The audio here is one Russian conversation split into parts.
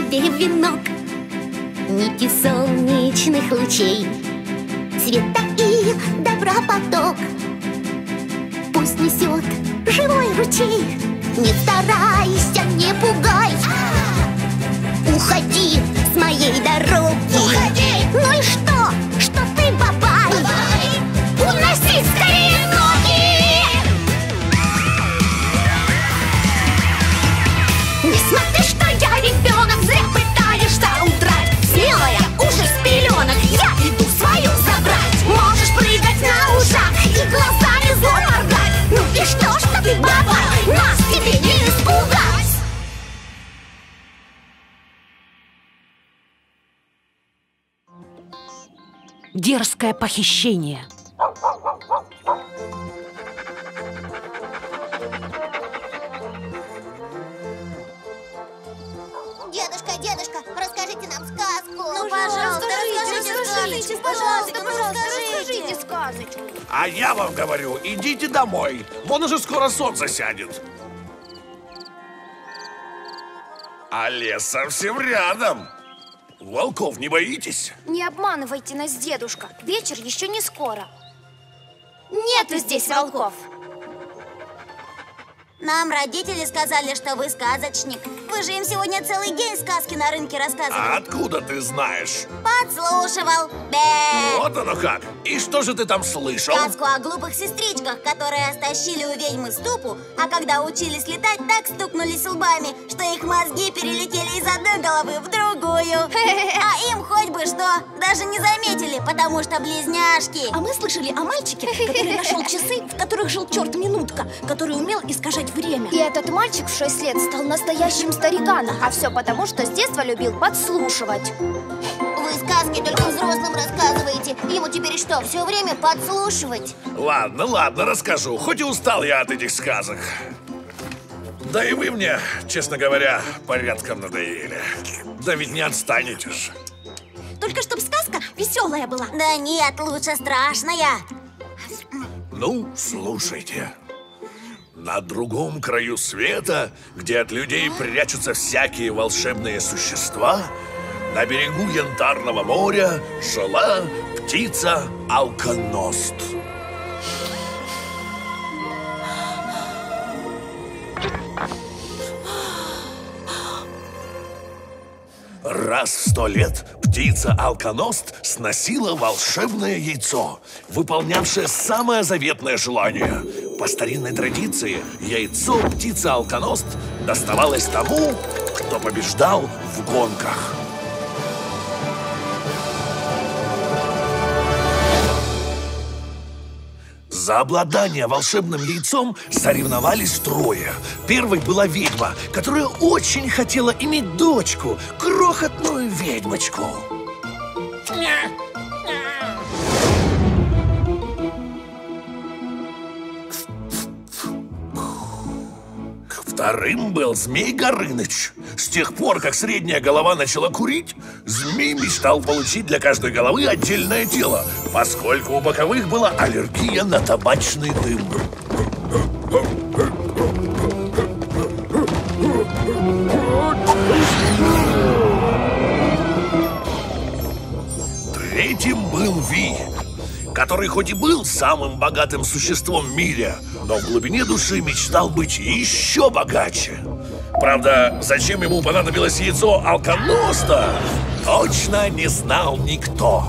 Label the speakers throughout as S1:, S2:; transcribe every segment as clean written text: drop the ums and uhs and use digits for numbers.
S1: тебе венок, нити солнечных лучей, света и добра поток. Пусть несет живой ручей. Не старайся, не пугай, уходи с моей дороги. Уходи! Ну и что ты, бабай? Уноси скорее ноги! Не смотри, что я ребенок, зря пытаешься удрать. Смелая уже с пеленок, я иду свою забрать. Можешь прыгать на ушах и глазами зло моргать. Ну и что ты, бабай, нас тебе не испугать.
S2: Дерзкое похищение.
S1: Дедушка, расскажите нам сказку.
S3: Ну, пожалуйста, расскажите сказочку.
S4: А я вам говорю, идите домой. Вон уже скоро солнце сядет. А лес совсем рядом. Волков не боитесь?
S3: Не обманывайте нас, дедушка. Вечер еще не скоро. Нету здесь волков.
S1: Нам родители сказали, что вы сказочник. Вы же им сегодня целый день сказки на рынке рассказывали.
S4: А откуда ты знаешь?
S1: Подслушивал. Бе.
S4: Вот оно как. И что же ты там слышал?
S1: Сказку о глупых сестричках, которые стащили у ведьмы ступу, а когда учились летать, так стукнулись лбами, что их мозги перелетели из одной головы в другую. А им хоть бы что, даже не заметили, потому что близняшки.
S5: А мы слышали о мальчике, который нашел часы, в которых жил черт Минутка, который умел искажать время.
S3: И этот мальчик в 6 лет стал настоящим стариканом. А все потому, что с детства любил подслушивать.
S1: Вы сказки только взрослым рассказываете. Ему теперь что, все время подслушивать?
S4: Ладно, расскажу. Хоть и устал я от этих сказок. Да и вы мне, честно говоря, порядком надоели. Да ведь не отстанете же.
S5: Только чтоб сказка веселая была.
S1: Да нет, лучше страшная.
S4: Ну, слушайте. На другом краю света, где от людей прячутся всякие волшебные существа, на берегу Янтарного моря жила птица-алконост. Раз в 100 лет птица-алконост сносила волшебное яйцо, выполнявшее самое заветное желание. По старинной традиции, яйцо птицы-алконост доставалось тому, кто побеждал в гонках. За обладание волшебным яйцом соревновались трое. Первой была ведьма, которая очень хотела иметь дочку, крохотную ведьмочку. Вторым был Змей Горыныч. С тех пор, как средняя голова начала курить, змей мечтал получить для каждой головы отдельное тело, поскольку у боковых была аллергия на табачный дым. Третьим был Вий, который хоть и был самым богатым существом в мире, но в глубине души мечтал быть еще богаче. Правда, зачем ему понадобилось яйцо алконоста, точно не знал никто.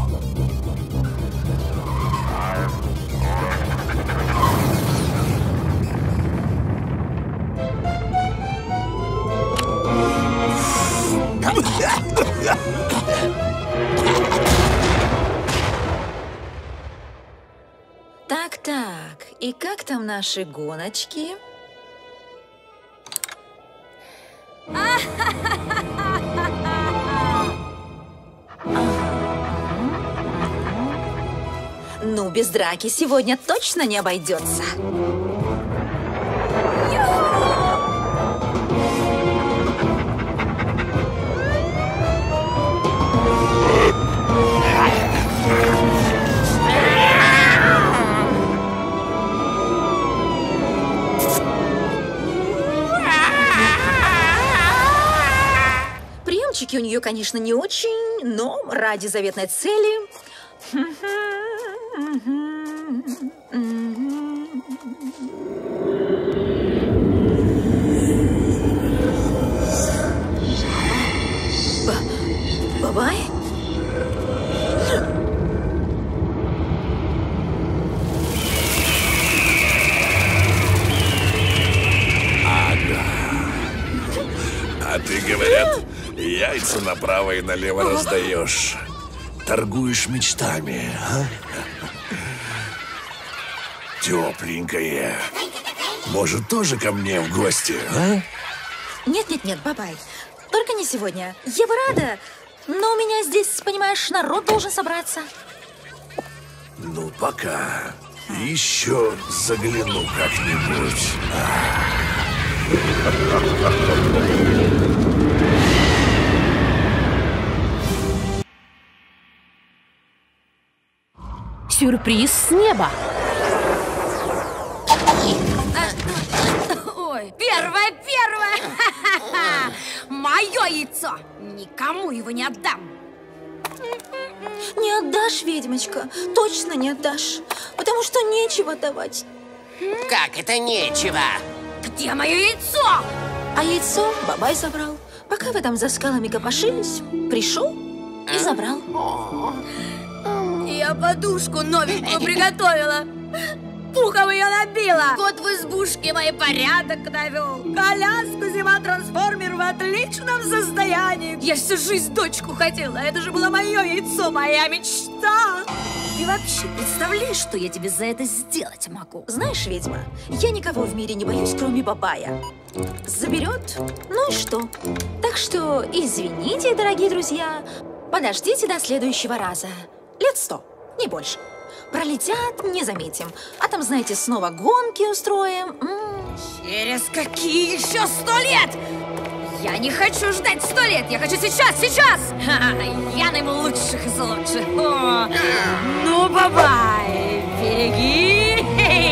S6: Так, и как там наши гоночки? Ну, без драки сегодня точно не обойдется. Пальчики у нее, конечно, не очень, но ради заветной цели... Бабай?
S4: А ты, говорят, яйца направо и налево раздаешь. Торгуешь мечтами, а? Тепленькая. Может, тоже ко мне в гости, а?
S6: Нет, Бабай. Только не сегодня. Я бы рада, но у меня здесь, понимаешь, народ должен собраться.
S4: Ну, пока. Еще загляну как-нибудь.
S2: Сюрприз с неба.
S1: Ой, первое! Мое яйцо! Никому его не отдам!
S6: Не отдашь, ведьмочка, точно не отдашь, потому что нечего давать.
S7: Как это нечего?
S1: Где мое яйцо?
S6: А яйцо Бабай забрал. Пока вы там за скалами копошились, пришел и забрал.
S1: Я подушку новенькую приготовила. Пухом ее набила. Кот в избушке мой порядок навел. Коляску зима-трансформер в отличном состоянии. Я всю жизнь дочку хотела. Это же было мое яйцо, моя мечта. Ты вообще представляешь, что я тебе за это сделать могу?
S6: Знаешь, ведьма, я никого в мире не боюсь, кроме Бабая. Заберет, ну и что? Так что извините, дорогие друзья, подождите до следующего раза. Лет 100, не больше. Пролетят, не заметим. А там, знаете, снова гонки устроим.
S1: Через какие еще 100 лет? Я не хочу ждать 100 лет, я хочу сейчас! Я найму лучших из лучших. О, ну, Бабай, берегись!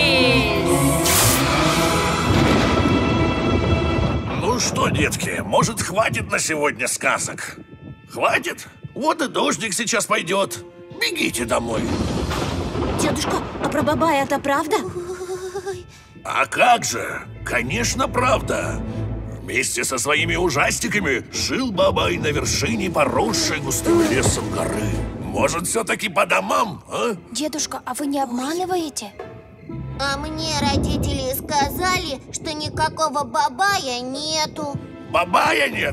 S4: Ну что, детки, может, хватит на сегодня сказок? Хватит? Вот и дождик сейчас пойдет. Бегите домой.
S3: Дедушка, а про Бабая это правда?
S4: А как же? Конечно, правда. Вместе со своими ужастиками жил Бабай на вершине поросшей густым лесом горы. Может, все-таки по домам, а?
S3: Дедушка, а вы не обманываете?
S8: А мне родители сказали, что никакого Бабая нету.
S4: Бабая нет?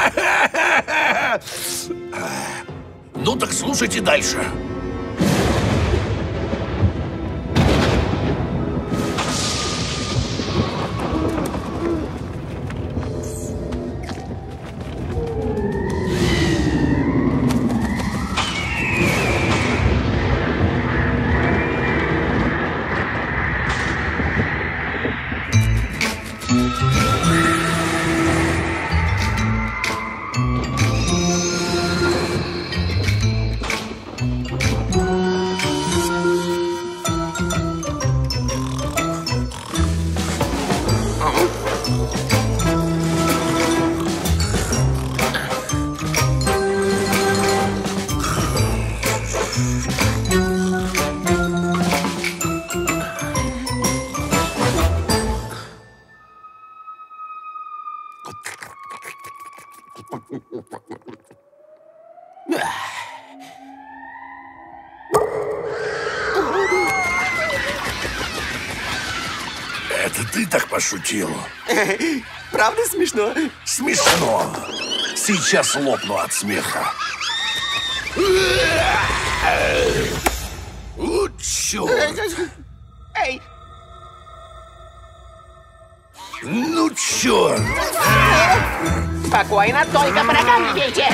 S4: Ну так слушайте дальше. Это ты так пошутил?
S7: Правда смешно?
S4: Смешно. Сейчас лопну от смеха. У, черт.
S7: Эй!
S4: Ну, черт.
S7: Спокойно, только по ногам бейте!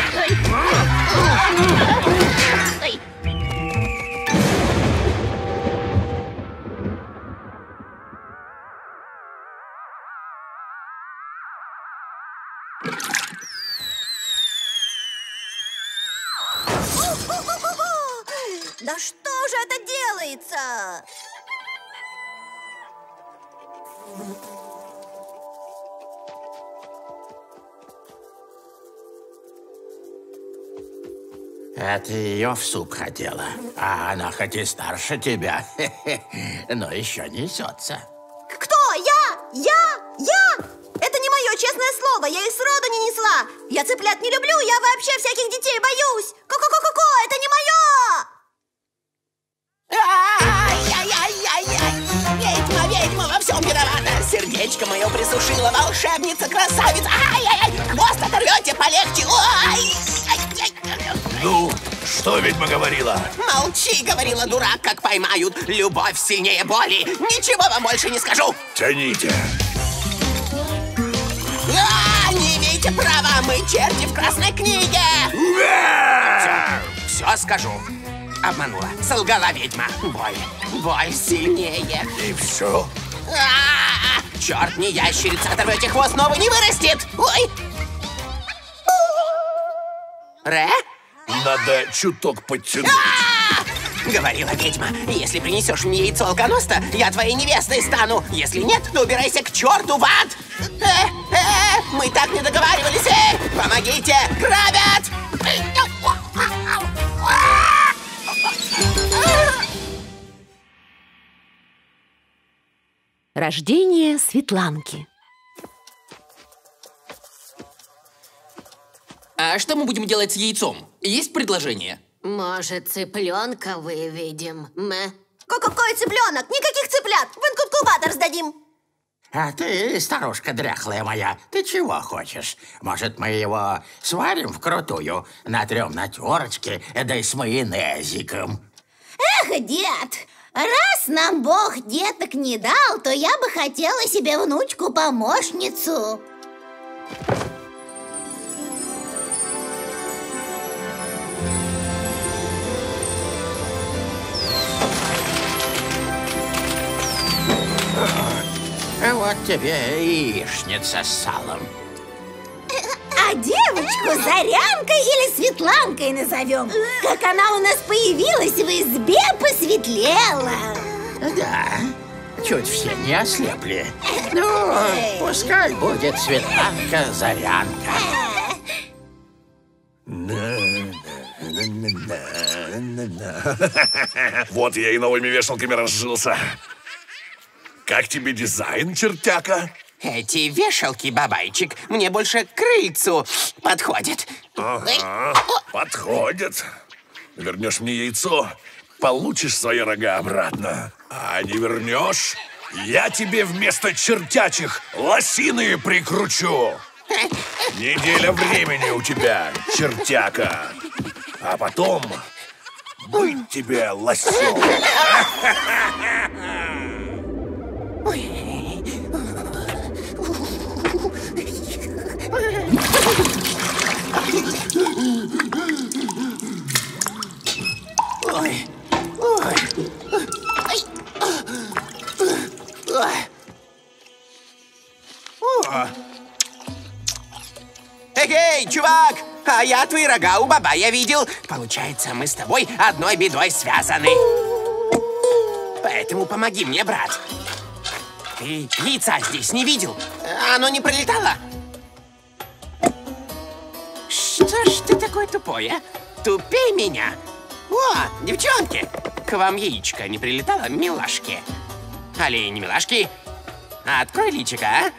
S3: Да что же это делается?
S9: Это ее в суп хотела. А она хоть и старше тебя, но еще несется.
S5: Кто? Я? Это не мое честное слово, я их сроду не несла. Я цыплят не люблю, я вообще всяких детей боюсь. Ко-ко-ко-ко, это не мое!
S7: Ведьма во всем виновата. Сердечко мое присушила волшебница-красавица. Ай-яй-яй, хвост оторвете полегче. Ой!
S4: Ну, что ведьма говорила?
S7: Молчи, говорила дурак, как поймают. Любовь сильнее боли. Ничего вам больше не скажу.
S4: Тяните.
S7: Не имеете права, мы черти в красной книге. Все скажу. Обманула, солгала ведьма. Боль сильнее.
S4: И все?
S7: Черт, не ящерица, оторвете хвост, новый не вырастет. Ой. Ре?
S4: Надо чуток подтянуть.
S7: Говорила ведьма, если принесешь мне яйцо алконоста, я твоей невестой стану. Если нет, то убирайся к черту в ад. Мы так не договаривались. Помогите, грабят!
S2: Рождение Светланки.
S10: А что мы будем делать с яйцом? Есть предложение?
S1: Может, цыпленка выведем?
S5: Какой цыпленок? Никаких цыплят! В инкубатор сдадим!
S9: А ты, старушка дряхлая моя, ты чего хочешь? Может, мы его сварим вкрутую, натрем на терочке, да и с майонезиком?
S8: Эх, дед, раз нам Бог деток не дал, то я бы хотела себе внучку-помощницу.
S9: Вот тебе яичница с салом.
S8: А девочку Зарянкой или Светланкой назовем. Как она у нас появилась в избе, посветлела.
S9: Да, чуть все не ослепли. Ну, пускай будет Светланка-Зарянка.
S4: Вот я и новыми вешалками разжился. Как тебе дизайн, чертяка?
S7: Эти вешалки, бабайчик, мне больше к крыльцу подходят.
S4: Ага, подходят. Вернешь мне яйцо, получишь свои рога обратно. А не вернешь, я тебе вместо чертячих лосиные прикручу. Неделя времени у тебя, чертяка. А потом быть тебе лосем.
S7: Эй, чувак! А я твои рога у бабая видел. Получается, мы с тобой одной бедой связаны. Поэтому помоги мне, брат. Ты яйца здесь не видел? Оно не пролетало? Что ж ты такой тупой, а? Тупей меня. О, девчонки, к вам яичко не прилетало, милашки? Али не милашки? Открой личико, а?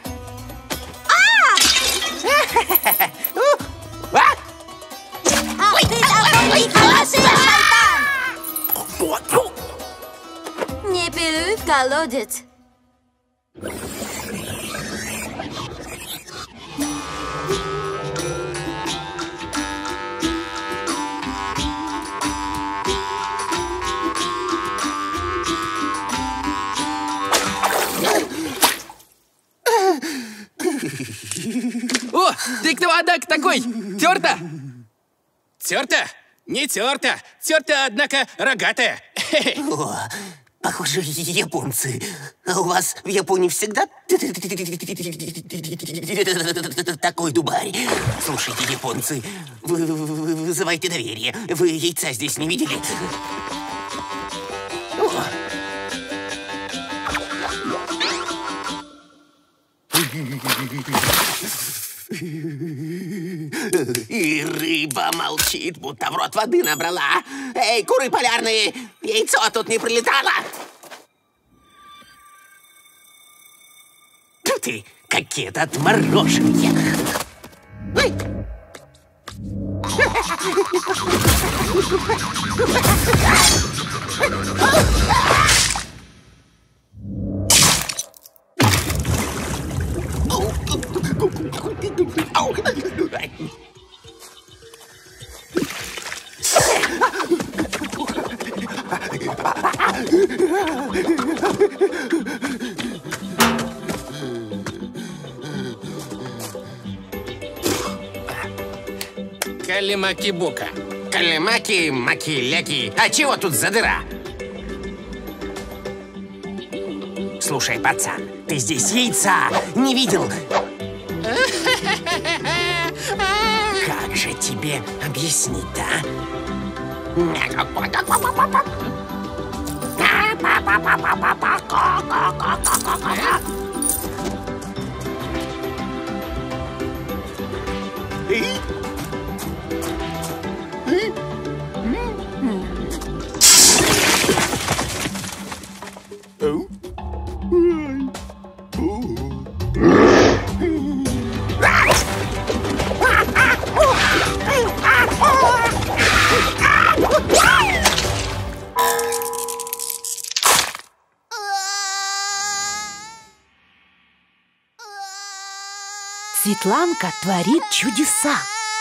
S3: Не пилюй в колодец.
S10: О, ты кто, адак, такой? Терта? Терта? Не терта. Терта, однако, рогатая.
S7: О, похоже, японцы. А у вас в Японии всегда такой дубарь. Слушайте, японцы, вы вызываете доверие. Вы яйца здесь не видели? И рыба молчит, будто в рот воды набрала. Эй, куры полярные, яйцо тут не прилетало? Ты, какие-то отмороженные. Ой.
S10: Калимаки-бука.
S7: Калимаки-маки-ляки. А чего тут за дыра? Слушай, пацан, ты здесь яйца не видел? Как же тебе объяснить-то,
S2: Светланка творит чудеса.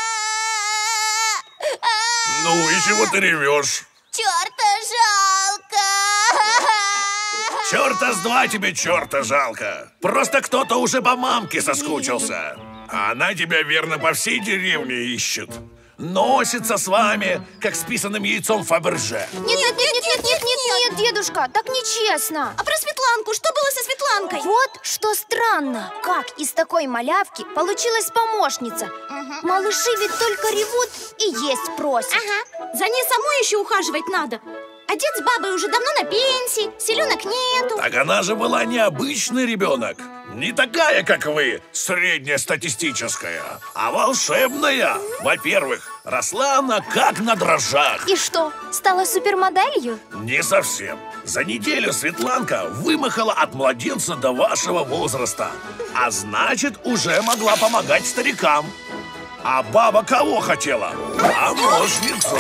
S4: Ну и чего ты ревешь?
S1: Черта жалко.
S4: Черта с два тебе черта жалко. Просто кто-то уже по мамке соскучился. А она тебя верно по всей деревне ищет. Носится с вами, как с писаным яйцом Фаберже.
S3: Нет, дедушка, так нечестно.
S5: А про Светланку, что было со Светланкой?
S3: Вот что странно. Как из такой малявки получилась помощница? Малыши ведь только ревут и есть просят.
S5: Ага, за ней самой еще ухаживать надо. А дед с бабой уже давно на пенсии, селенок нету.
S4: Так она же была необычный ребенок. Не такая, как вы, среднестатистическая, а волшебная. Во-первых, росла она как на дрожжах.
S3: И что, стала супермоделью?
S4: Не совсем. За неделю Светланка вымахала от младенца до вашего возраста. А значит, уже могла помогать старикам. А баба кого хотела? Помощницу.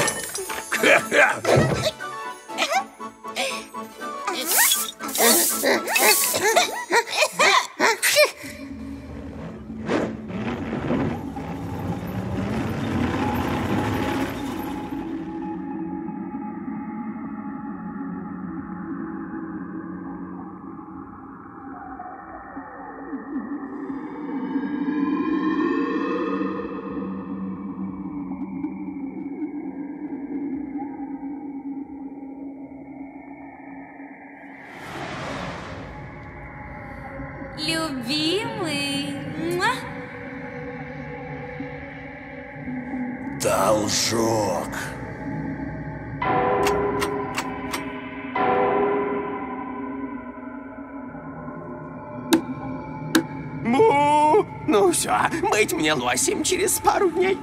S6: Любимый.
S4: Должок.
S7: Му! Ну все, быть мне лосем через пару дней.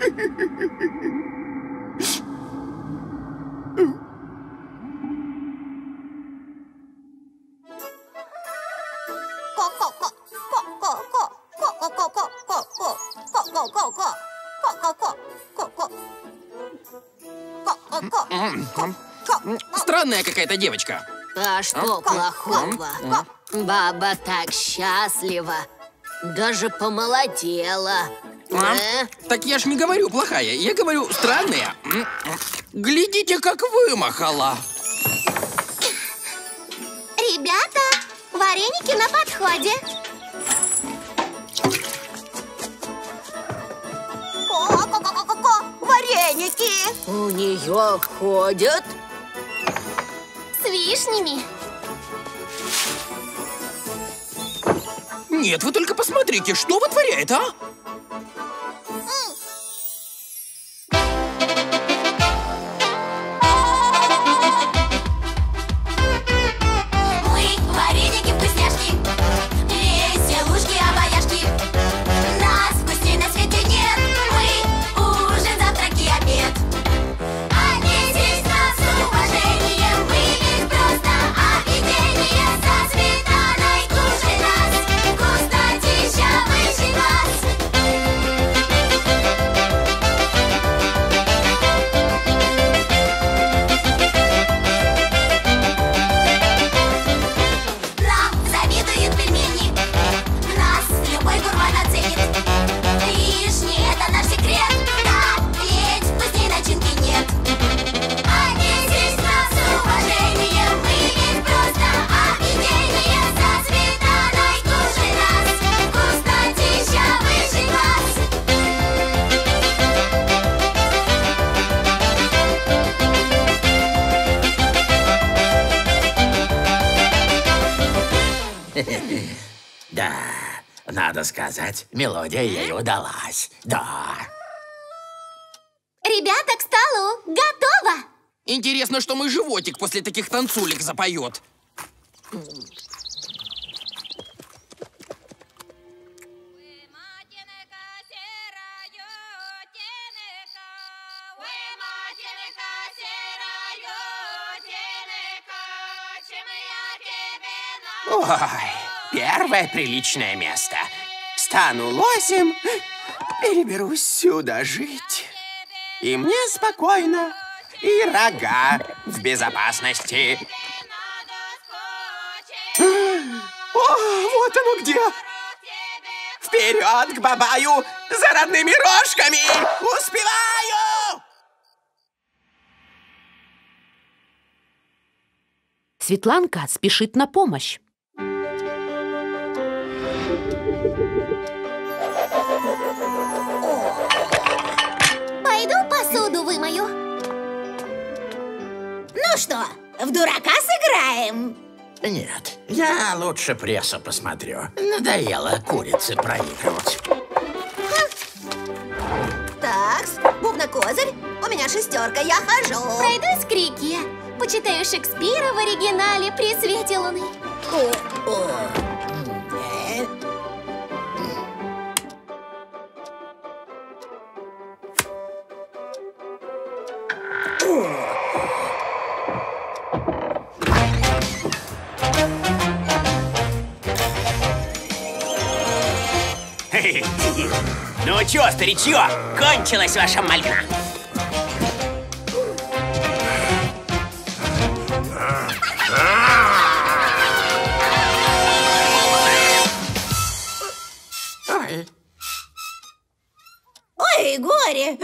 S10: Странная какая-то девочка.
S2: А что плохого? Баба так счастлива. Даже помолодела.
S10: Так я ж не говорю плохая, я говорю странная. Глядите, как вымахала.
S3: Ребята, вареники на подходе.
S5: Вареники!
S2: У нее ходят
S3: С вишнями.
S10: Нет, вы только посмотрите, что вытворяет, а?
S1: Мы вареники, вкусняшки, веселушки, обаяшки. Нас вкусней на свете нет. Мы
S9: Надо сказать, мелодия ей удалась. Да.
S1: Ребята, к столу! Готово!
S10: Интересно, что мой животик после таких танцулек запоет.
S7: Ой, первое приличное место. Стану лосем, переберусь сюда жить. И мне спокойно, и рога в безопасности. О, вот оно где! Вперед к Бабаю за родными рожками! Успеваю!
S2: Светланка спешит на помощь.
S1: Пойду посуду вымою.
S8: Ну что, в дурака сыграем?
S9: Нет, я лучше прессу посмотрю. Надоело курице проигрывать.
S5: Такс, бубнокозырь, у меня шестерка, я хожу.
S1: Пройдусь к реке. Почитаю Шекспира в оригинале при свете луны.
S7: Ну чё, старичье, кончилась ваша малина?
S8: Ой, горе!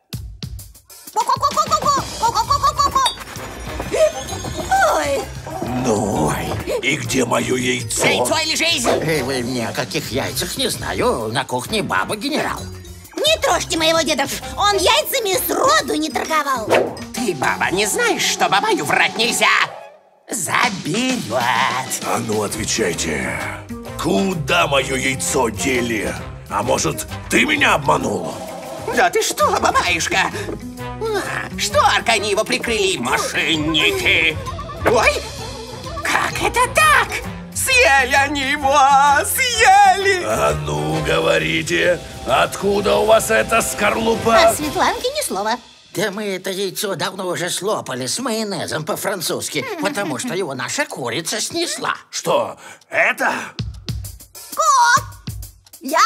S8: Ой!
S4: Ну, и где мое яйцо?
S7: Яйцо или жизнь?
S9: Вы ни о каких яйцах не знаю. На кухне баба генерал.
S8: Не трожьте моего деда, он яйцами сроду не торговал.
S7: Ты, баба, не знаешь, что Бабаю врать нельзя? Заберет.
S4: А ну, отвечайте. Куда мое яйцо дели? А может, ты меня обманул?
S7: Да ты что, бабаюшка? Что Аркани его прикрыли, мошенники? Ой, как это так? Съели они его, съели!
S4: А ну, говорите, откуда у вас эта скорлупа?
S8: От Светланки ни слова.
S9: Да мы это яйцо давно уже слопали с майонезом по-французски, потому что его наша курица снесла.
S4: Что, это?
S5: Ко! Я?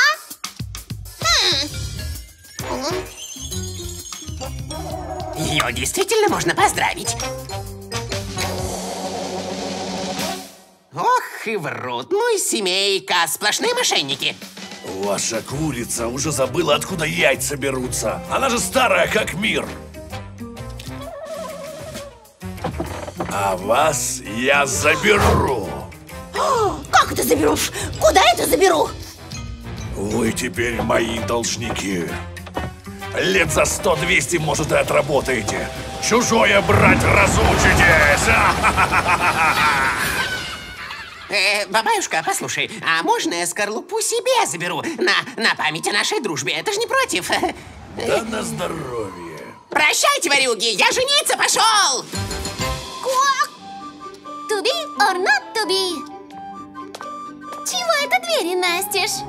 S7: Ее действительно можно поздравить. Ох, и врут. Ну и семейка, сплошные мошенники.
S4: Ваша курица уже забыла, откуда яйца берутся. Она же старая, как мир. А вас я заберу.
S8: Как это заберешь? Куда это заберу?
S4: Вы теперь мои должники. Лет за 100-200, может, и отработаете. Чужое брать разучитесь.
S7: Бабаюшка, послушай, а можно я скорлупу себе заберу на память о нашей дружбе? Это же не против.
S4: Да на здоровье.
S7: Прощайте, ворюги, я жениться пошел!
S1: To be or not to be? Чего это двери настежь?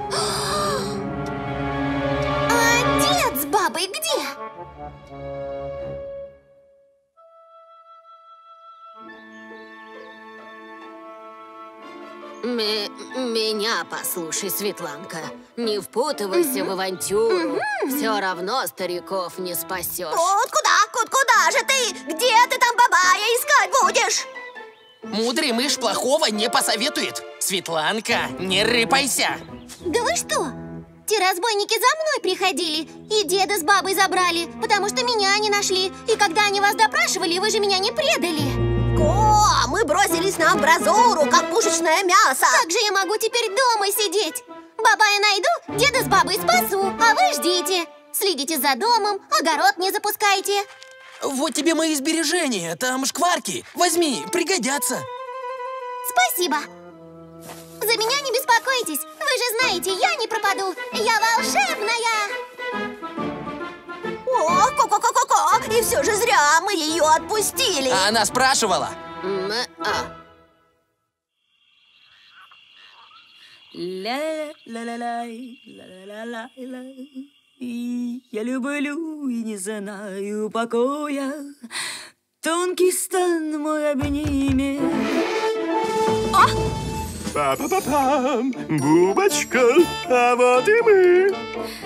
S1: А дед с бабой где?
S2: Меня послушай, Светланка. Не впутывайся в авантюру. Все равно стариков не спасешь.
S5: Куда же ты? Где ты там Бабая искать будешь?
S10: Мудрый мышь плохого не посоветует. Светланка, не рыпайся.
S1: Да вы что? Те разбойники за мной приходили и деда с бабой забрали, потому что меня они нашли. И когда они вас допрашивали, вы же меня не предали.
S5: Мы бросились на амбразуру, как пушечное мясо.
S1: Как же я могу теперь дома сидеть? Бабая найду, деда с бабой спасу, а вы ждите. Следите за домом, огород не запускайте.
S10: Вот тебе мои сбережения, там шкварки. Возьми, пригодятся.
S1: Спасибо. За За меня не беспокойтесь. Вы же знаете, я не пропаду. Я волшебная.
S5: О, ко-ко-ко-ко-ко! И все же зря мы ее отпустили.
S10: А она спрашивала.
S11: Я люблю и не знаю покоя. Тонкий стан мой обними.
S12: Па-па-па-пам! Бубочка, а вот и мы.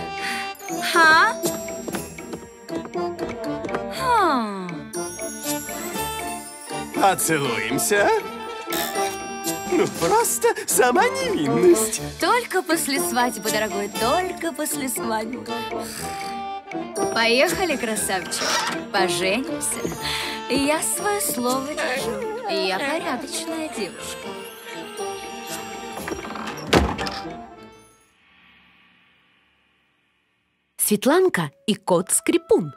S12: Поцелуемся? Ну, просто сама невинность.
S11: Только после свадьбы, дорогой, только после свадьбы. Поехали, красавчик, поженимся. Я свое слово держу. Я порядочная девушка.
S13: Светланка и кот-скрипун.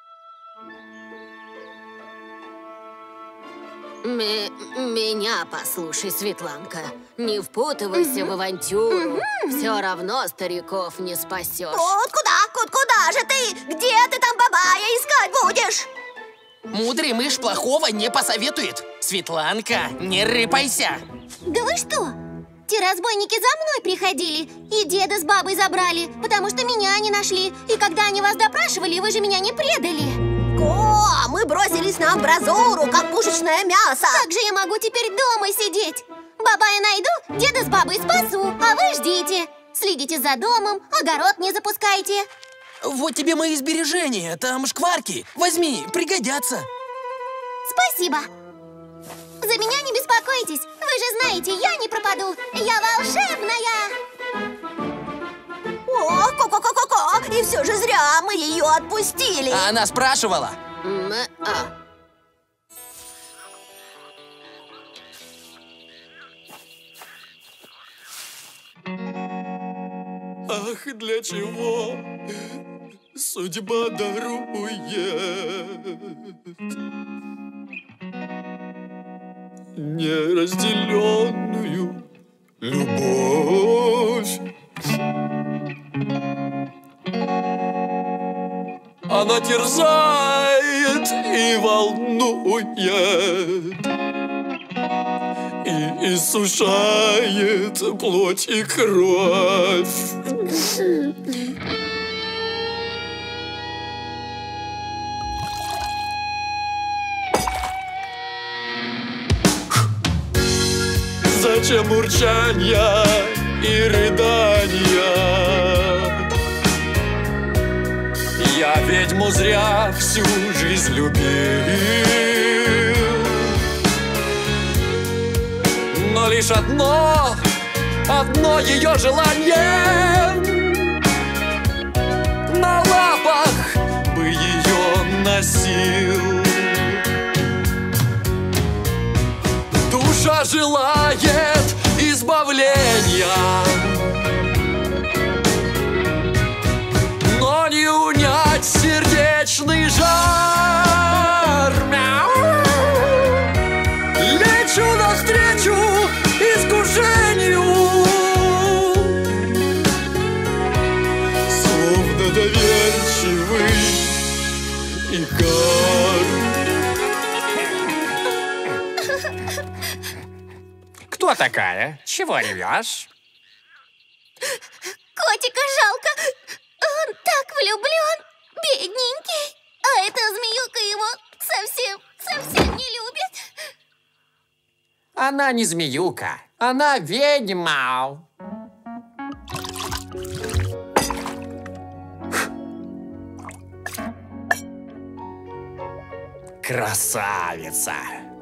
S2: Меня послушай, Светланка. Не впутывайся в авантюру. Все равно стариков не спасешь.
S5: Куда же ты? Где ты там бабая искать будешь?
S10: Мудрый мышь плохого не посоветует. Светланка, не рыпайся.
S1: Да вы что? Те разбойники за мной приходили и деда с бабой забрали, потому что меня не нашли. И когда они вас допрашивали, вы же меня не предали.
S5: Мы бросились на амбразуру, как пушечное мясо.
S1: Как же я могу теперь дома сидеть? Бабая найду, деда с бабой спасу, а вы ждите. Следите за домом, огород не запускайте.
S10: Вот тебе мои сбережения, там шкварки. Возьми, пригодятся.
S1: Спасибо. За меня не беспокойтесь. Вы же знаете, я не пропаду. Я волшебная.
S5: О, ко-ко-ко-ко-ко! И все же зря мы ее отпустили.
S10: А она спрашивала.
S12: Ах, для чего судьба дарует неразделенную любовь? Она терзает и волнует, и иссушает плоть и кровь. Зачем урчанья и рыдания? Я ведьму зря всю жизнь любил, но лишь одно ее желание. На лапах бы ее носил. Душа желает избавления, но не унять сердечный жар. Лечу навстречу искушению, словно доверчивый Икар.
S14: Кто такая? Чего ревешь?
S1: Котика жалко. Он так влюблен, бедненький. А эта змеюка его совсем не любит.
S14: Она не змеюка, она ведьма. Красавица.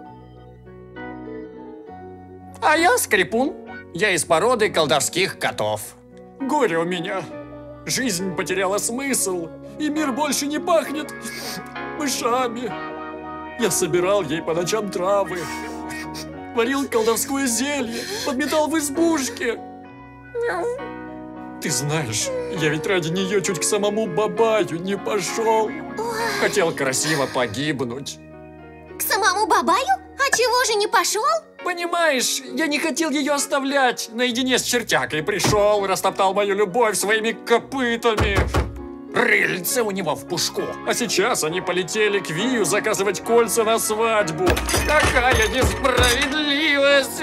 S14: А я скрипун. Я из породы колдовских котов.
S12: Горе у меня. Жизнь потеряла смысл, и мир больше не пахнет мышами. Я собирал ей по ночам травы, варил колдовское зелье, подметал в избушке. Ты знаешь, я ведь ради нее чуть к самому Бабаю не пошел. Хотел красиво погибнуть.
S1: К самому Бабаю? А чего же не пошел?
S12: Понимаешь, я не хотел ее оставлять наедине с чертякой. Пришел и растоптал мою любовь своими копытами. Рыльце у него в пушку. А сейчас они полетели к Вию заказывать кольца на свадьбу. Какая несправедливость!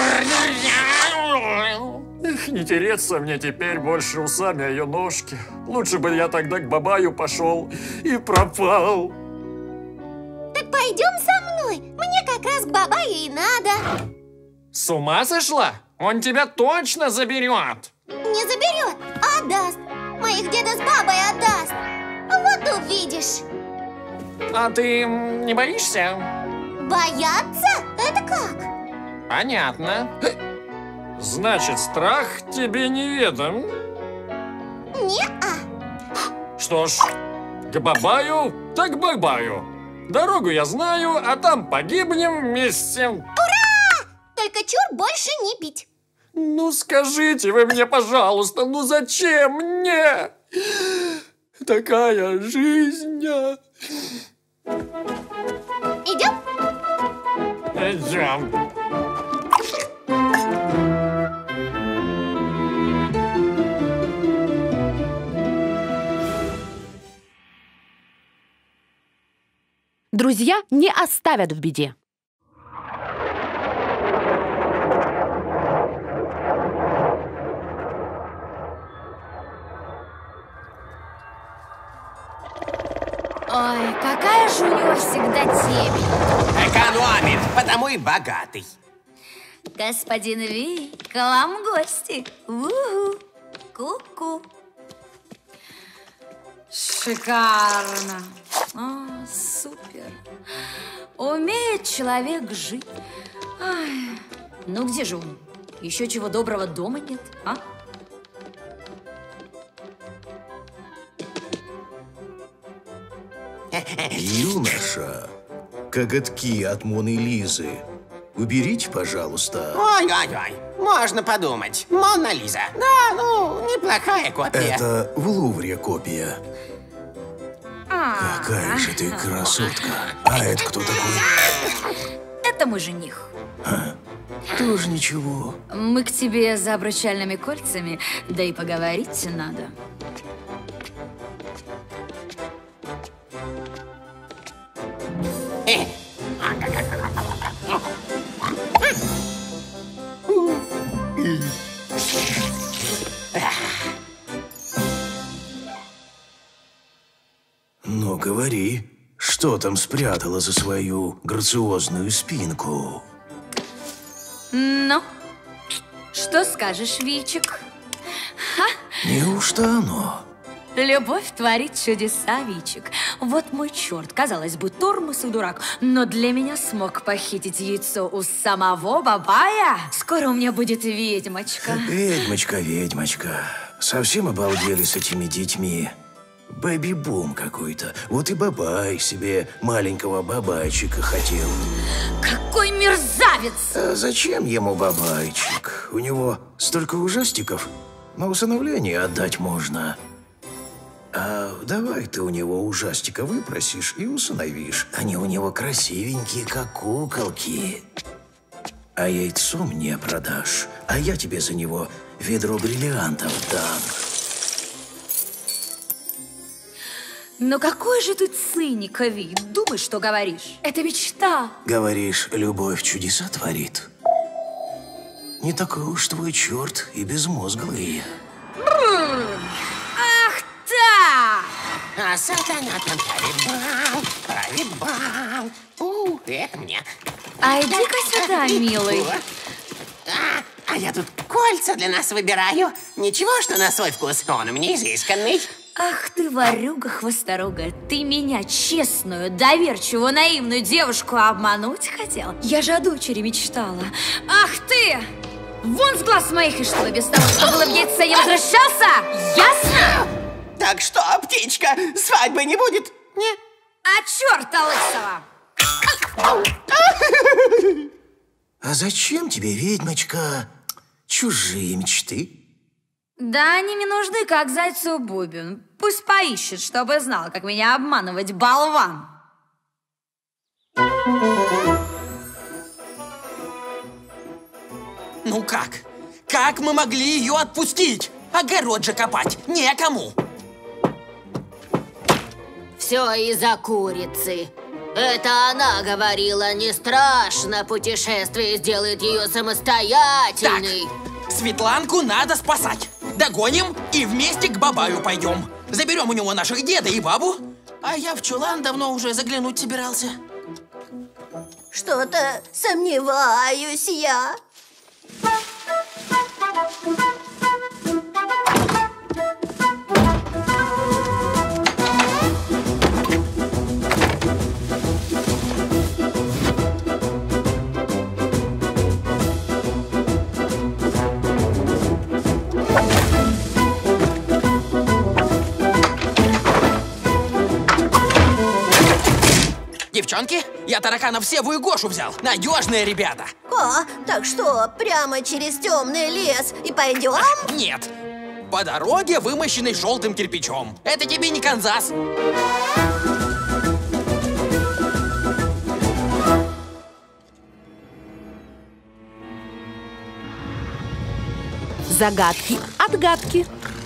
S12: Эх, не тереться мне теперь больше усами о ее ножке. Лучше бы я тогда к Бабаю пошел и пропал.
S1: Так пойдем со мной. Мне как раз к Бабаю и надо.
S12: С ума сошла? Он тебя точно заберет.
S1: Не заберет, а отдаст. Моих деда с бабой отдаст. Вот увидишь.
S12: А ты не боишься?
S1: Бояться? Это как?
S12: Понятно. Значит, страх тебе неведом?
S1: Не-а.
S12: Что ж, к Бабаю, так к Бабаю. Дорогу я знаю, а там погибнем вместе.
S1: Ура! Только чур больше не пить.
S12: Ну скажите вы мне, пожалуйста, ну зачем мне такая жизнь?
S1: Идем?
S12: Идем.
S13: Друзья не оставят в беде.
S11: Ой, какая же у него всегда темень.
S7: Экономит, потому и богатый.
S11: Господин Ви, к вам гости. У-ху. Ку-ку. Шикарно. О, супер. Умеет человек жить. Ай, ну где же он? Еще чего доброго дома нет, а?
S15: Юноша, коготки от Моны Лизы уберите, пожалуйста.
S7: Ой-ой-ой, можно подумать. Мона Лиза. Да, ну, неплохая копия.
S15: Это в Лувре копия. Какая же ты красотка. А это кто такой?
S11: Это мой жених.
S15: Тоже ничего.
S11: Мы к тебе за обручальными кольцами, да и поговорить надо.
S15: Ну, говори, что там спрятала за свою грациозную спинку?
S11: Ну, что скажешь, Вичик?
S15: Неужто оно?
S11: Любовь творит чудеса, Вичик. Вот мой черт, казалось бы, тормоз и дурак, но для меня смог похитить яйцо у самого Бабая. Скоро у меня будет ведьмочка.
S15: Ведьмочка, ведьмочка. Совсем обалдели с этими детьми. Бэби-бум какой-то. Вот и Бабай себе маленького бабайчика хотел.
S11: Какой мерзавец!
S15: А зачем ему бабайчик? У него столько ужастиков. На усыновление отдать можно. А давай ты у него ужастика выпросишь и усыновишь. Они у него красивенькие, как куколки. А яйцо мне продашь, а я тебе за него ведро бриллиантов дам.
S11: Но какой же ты циник, Ви? Думай, что говоришь. Это мечта.
S15: Говоришь, любовь чудеса творит? Не такой уж твой черт и безмозглый.
S11: Ах так!
S7: А сатана там правит бал. Это мне.
S11: А иди-ка сюда, милый.
S7: А я тут кольца для нас выбираю. Ничего, что на свой вкус. Он у меня изысканный.
S11: Ах ты, ворюга хвосторогая, ты меня, честную, доверчивую, наивную девушку обмануть хотел? Я же о дочери мечтала. Ах ты! Вон с глаз моих, и чтобы без того, что было в яйце, не возвращался! Ясно?
S7: Так что, птичка, свадьбы не будет? Не?
S11: А черта лысого!
S15: А зачем тебе, ведьмочка, чужие мечты?
S11: Да они мне нужны, как зайцу бубен. Пусть поищет, чтобы знал, как меня обманывать, болван.
S10: Ну как? Как мы могли ее отпустить? Огород же копать некому.
S2: Все из-за курицы. Это она говорила, не страшно, путешествие сделает ее самостоятельной.
S10: Так, Светланку надо спасать. Догоним и вместе к Бабаю пойдем. Заберем у него наших деда и бабу. А я в чулан давно уже заглянуть собирался.
S5: Что-то сомневаюсь я.
S10: Девчонки, я тараканов Севу и Гошу взял. Надежные ребята.
S5: О, так что, прямо через темный лес и пойдем?
S10: Нет. По дороге, вымощенной желтым кирпичом. Это тебе не Канзас.
S13: Загадки, отгадки.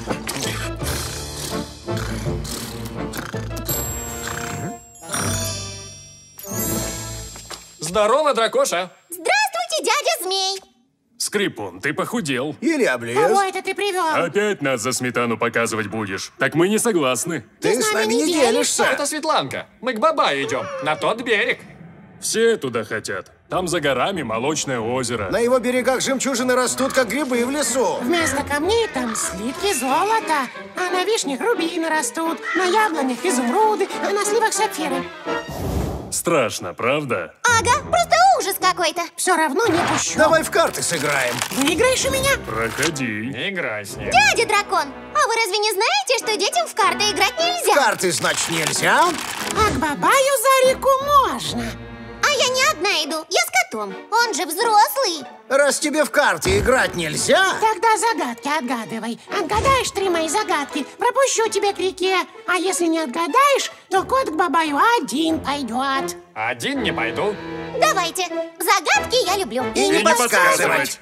S12: Здорово, дракоша.
S1: Здравствуйте, дядя Змей.
S12: Скрипун, ты похудел.
S15: Или облез.
S8: Кого это ты привел?
S12: Опять нас за сметану показывать будешь. Так мы не согласны.
S15: Ты с нами не делишься.
S12: Это Светланка. Мы к Бабаю идем. На тот берег. Все туда хотят. Там за горами молочное озеро.
S15: На его берегах жемчужины растут, как грибы в лесу.
S8: Вместо камней там слитки золота, а на вишнях рубины растут, на яблонях изумруды, а на сливах сапфиры.
S12: Страшно, правда?
S1: Ага, просто ужас какой-то.
S8: Все равно не пущу.
S15: Давай в карты сыграем.
S8: Выиграешь у меня?
S12: Проходи. Играй с ним.
S1: Дядя Дракон, а вы разве не знаете, что детям в карты играть нельзя?
S15: Карты, значит, нельзя?
S8: А к Бабаю за реку можно.
S1: А я не одна иду, я с котом. Он же взрослый.
S15: Раз тебе в карты играть нельзя...
S8: Тогда загадки отгадывай. Отгадаешь 3 мои загадки, пропущу тебя к реке. А если не отгадаешь, то кот к Бабаю один пойдет.
S12: Один не пойду.
S1: Давайте, загадки я люблю.
S15: И не подсказывать.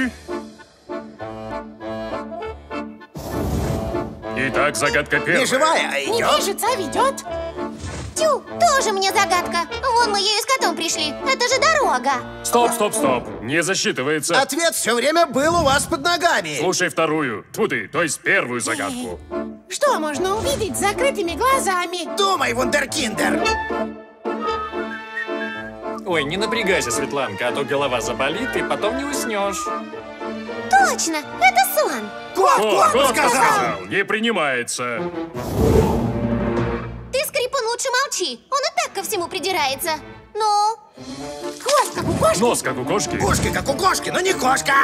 S12: Итак, загадка первая.
S15: Не живая, а
S8: Не
S15: идет.
S8: движется, а ведет.
S1: Тю, тоже мне загадка. Вон мы ею с котом пришли. Это же дорога.
S12: Стоп, стоп, стоп. Не засчитывается.
S15: Ответ все время был у вас под ногами.
S12: Слушай вторую. Тьфу ты, то есть первую загадку.
S8: Что можно увидеть с закрытыми глазами?
S15: Думай, вундеркиндер.
S12: Ой, не напрягайся, Светланка, а то голова заболит, и потом не уснешь.
S1: Точно, это сон.
S15: Кот сказал.
S12: Не принимается.
S1: Ты, Скрипун, лучше молчи. Он и так ко всему придирается. Ну?
S8: Хвост как у кошки.
S12: Нос как у кошки.
S15: Кошки как у кошки, но не кошка.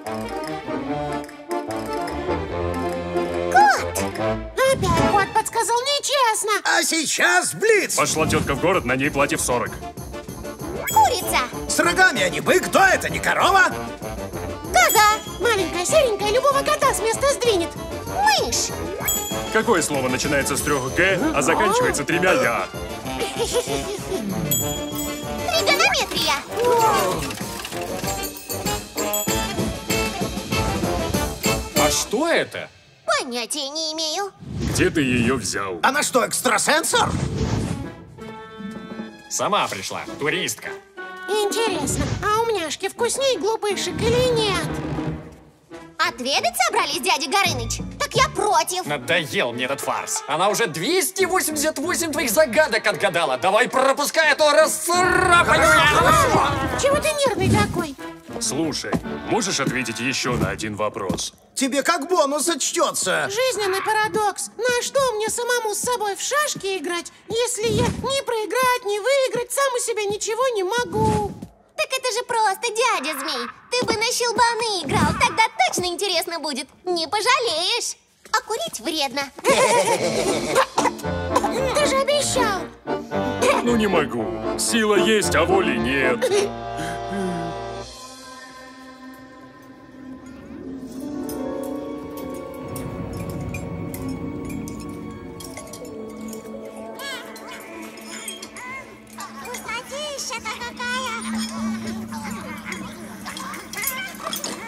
S1: Кот!
S8: Опять кот подсказал нечестно.
S15: А сейчас блиц.
S12: Пошла тетка в город, на ней платье в 40.
S1: Курица!
S15: С рогами, а не бык. Кто это, не корова?
S1: Коза!
S8: Маленькая, серенькая, любого кота с места сдвинет.
S1: Мышь!
S12: Какое слово начинается с 3 «г», а заканчивается 3 «я»?
S1: Тригонометрия!
S12: А что это?
S1: Понятия не имею.
S12: Где ты ее взял?
S15: Она что, экстрасенсор?
S12: Сама пришла, туристка.
S8: Интересно, а умняшки вкусней глупышек или нет?
S1: Отведать собрались, дядя Горыныч? Так я против.
S14: Надоел мне этот фарс. Она уже 288 твоих загадок отгадала. Давай пропускай, а то расцарапаю.
S8: Чего ты нервный такой?
S12: Слушай, можешь ответить еще на один вопрос?
S15: Тебе как бонус зачтется.
S8: Жизненный парадокс. На что мне самому с собой в шашки играть, если я ни проиграть, ни выиграть сам у себя ничего не могу?
S1: Так это же просто, дядя Змей. Ты бы на щелбаны играл, тогда точно интересно будет. Не пожалеешь. А курить вредно.
S8: Ты же обещал.
S12: Ну не могу. Сила есть, а воли нет.
S1: Вкуснотища-то какая!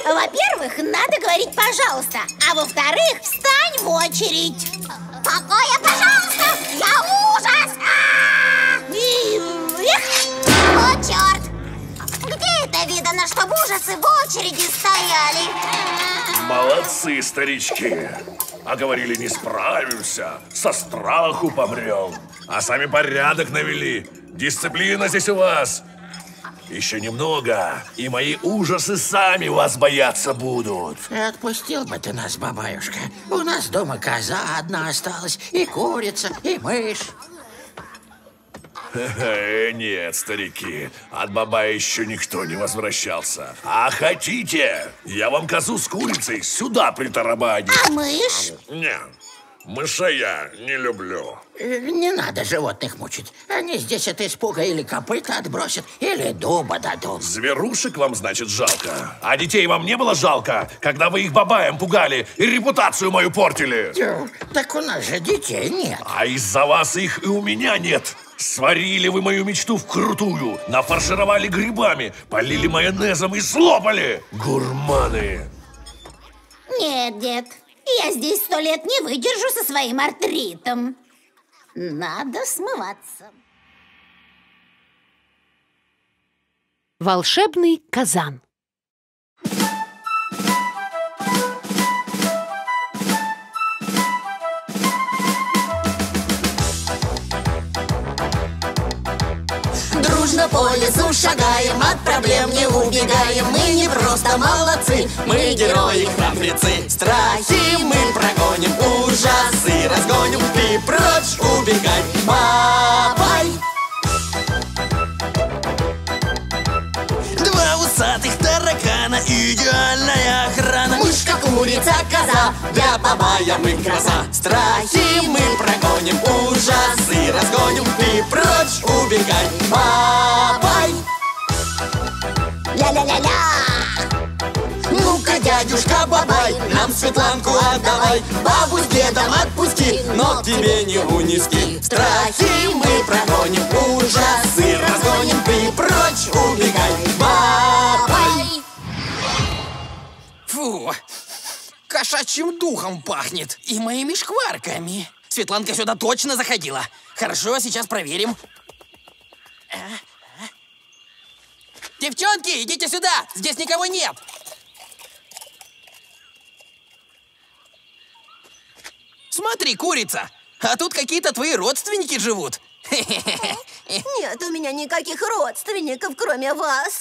S8: Во-первых, надо говорить «пожалуйста», а во-вторых, встань в очередь.
S1: Какое пожалуйста? Я ужас! О, черт! Где это видано, чтобы ужасы в очереди стояли?
S4: Молодцы, старички. А говорили, не справимся, со страху помрем. А сами порядок навели. Дисциплина здесь у вас. Еще немного, и мои ужасы сами вас бояться будут.
S9: Отпустил бы ты нас, бабаюшка. У нас дома коза одна осталась, и курица, и мышь.
S4: Нет, старики, от бабая еще никто не возвращался. А хотите, я вам козу с курицей сюда притарабаню.
S8: А мышь?
S4: Нет, мышей я не люблю.
S9: Не надо животных мучить. Они здесь от испуга или копыта отбросят, или дуба дадут.
S4: Зверушек вам, значит, жалко? А детей вам не было жалко, когда вы их бабаем пугали и репутацию мою портили?
S9: Так у нас же детей нет.
S4: А из-за вас их и у меня нет. Сварили вы мою мечту вкрутую, нафаршировали грибами, полили майонезом и слопали. Гурманы.
S8: Нет, дед, я здесь 100 лет не выдержу со своим артритом. Надо смываться.
S13: Волшебный казан.
S1: Дружно по лесу шагаем, от проблем не убегаем. Мы не просто молодцы, мы герои-храбрецы. Страхи мы прогоним, ужасы разгоним. Ты прочь убегай, бабай.
S16: Два усатых таракана, идеальная охрана.
S1: Мышка, курица, коза, для бабая мы краса. Страхи мы прогоним, ужасы разгоним. Ты прочь убегай, бабай. Ля-ля-ля-ля. Ну-ка, дядюшка Бабай, нам Светланку отдавай. Бабу с дедом отпусти, но к тебе не унести. Страхи мы прогоним, ужасы разгоним. Ты прочь убегай, бабай.
S10: Фу, кошачьим духом пахнет и моими шкварками. Светланка сюда точно заходила. Хорошо, сейчас проверим. Девчонки, идите сюда! Здесь никого нет! Смотри, курица! А тут какие-то твои родственники живут.
S5: Нет у меня никаких родственников, кроме вас.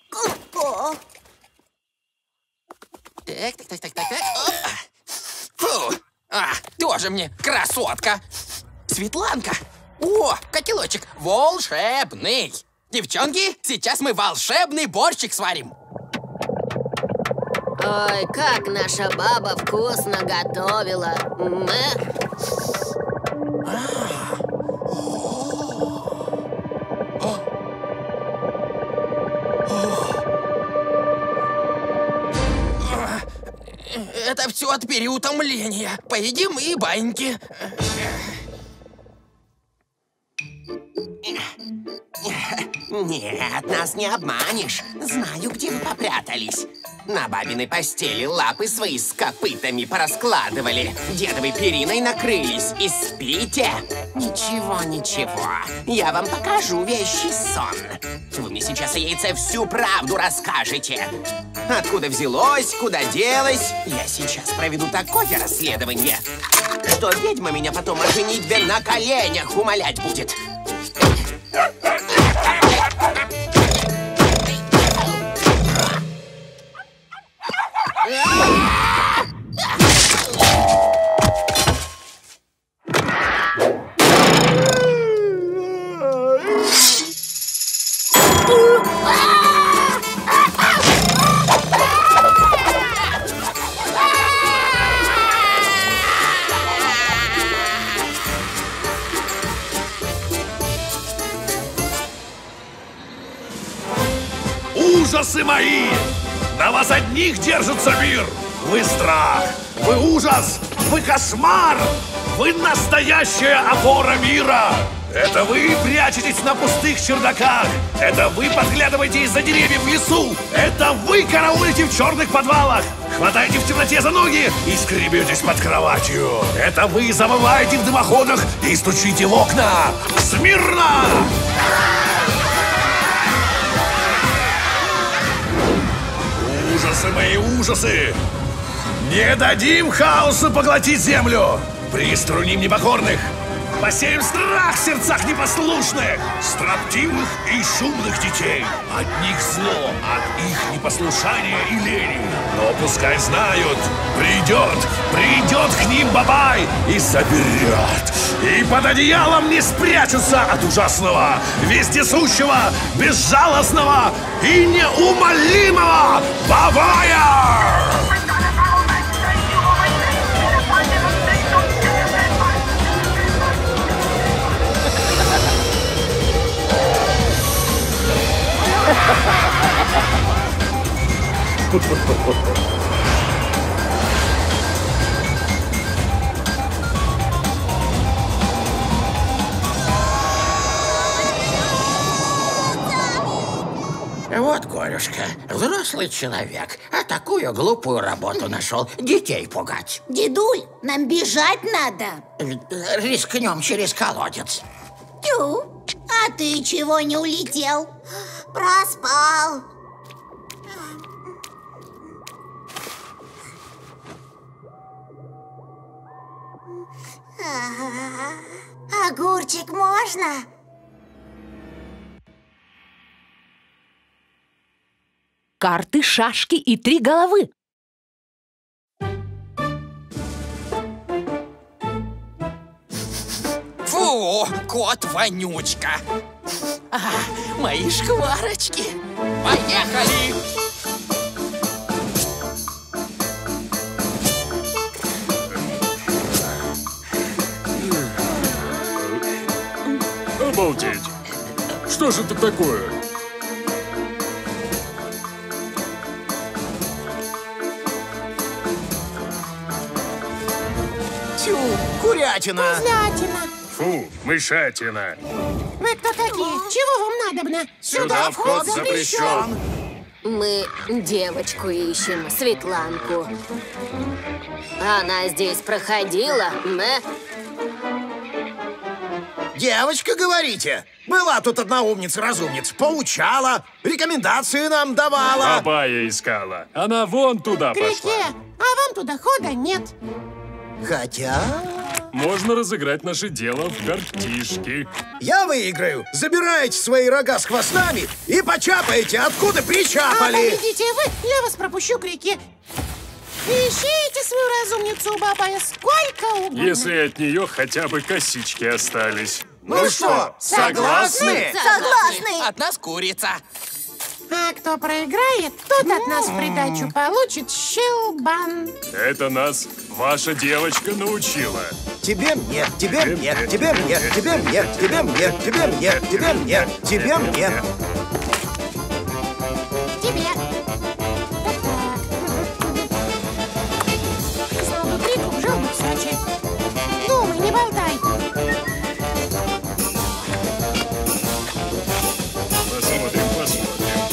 S10: Так. Фу, тоже мне красотка. Светланка. О, котелочек волшебный. Девчонки, сейчас мы волшебный борщик сварим.
S2: Ой, как наша баба вкусно готовила.
S10: Это все от переутомления. Поедим и баньки.
S7: Нет, нас не обманешь. Знаю, где вы попрятались. На бабиной постели лапы свои с копытами пораскладывали. Дедовой периной накрылись и спите. Ничего. Я вам покажу вещий сон. Вы мне сейчас о яйце всю правду расскажете. Откуда взялось, куда делось. Я сейчас проведу такое расследование, что ведьма меня потом о женитьбе на коленях умолять будет.
S4: Ужасы мои! На вас одних держится мир! Вы страх, вы ужас, вы кошмар! Вы настоящая опора мира! Это вы прячетесь на пустых чердаках! Это вы подглядываете из-за деревьев в лесу! Это вы караулите в черных подвалах! Хватаете в темноте за ноги и скребетесь под кроватью! Это вы завываете в дымоходах и стучите в окна! Смирно! Ужасы мои, ужасы! Не дадим хаосу поглотить землю! Приструним непокорных! Посеем страх в сердцах непослушных, строптивых и шумных детей. От них зло, от их непослушания и лени. Но пускай знают, придет к ним Бабай и заберет. И под одеялом не спрячутся от ужасного, вездесущего, безжалостного и неумолимого Бабая!
S9: Вот, Корюшка, взрослый человек, а такую глупую работу нашел — детей пугать.
S8: Дедуль, нам бежать надо.
S9: Рискнем через колодец.
S8: Тю, а ты чего не улетел? Проспал. Огурчик можно?
S13: Карты, шашки и 3 головы.
S10: Фу, кот-вонючка. Мои шкварочки. Поехали!
S12: Обалдеть! Что же это такое?
S15: Тю, курятина!
S17: Козлятина!
S12: Фу, мышатина!
S17: Вы кто такие? Чего вам надобно?
S12: Сюда вход запрещен!
S2: Мы девочку ищем, Светланку. Она здесь проходила, да?
S15: Девочка, говорите? Была тут одна умница-разумница, поучала, рекомендации нам давала.
S12: Бабая искала. Она вон туда
S17: К реке,
S12: пошла.
S17: а вам туда хода нет.
S15: Хотя...
S12: Можно разыграть наше дело в картишки.
S15: Я выиграю. Забираете свои рога с хвостами и почапаете, откуда
S17: А
S15: причапали.
S17: победите вы, я вас пропущу к реке. Ищите свою разумницу у Бабая сколько угодно.
S12: Если от нее хотя бы косички остались.
S15: Ну что, согласны?
S8: Согласны.
S10: От нас курица.
S17: А кто проиграет, тот от нас в придачу получит щелбан.
S12: Это нас ваша девочка научила.
S15: Тебе нет, тебе нет, тебе нет, тебе нет, тебе нет, тебе нет, тебе нет, тебе нет.
S17: Тебе. Снова крику, жалобы в Сочи. Думай, не болтай.
S12: Посмотрим.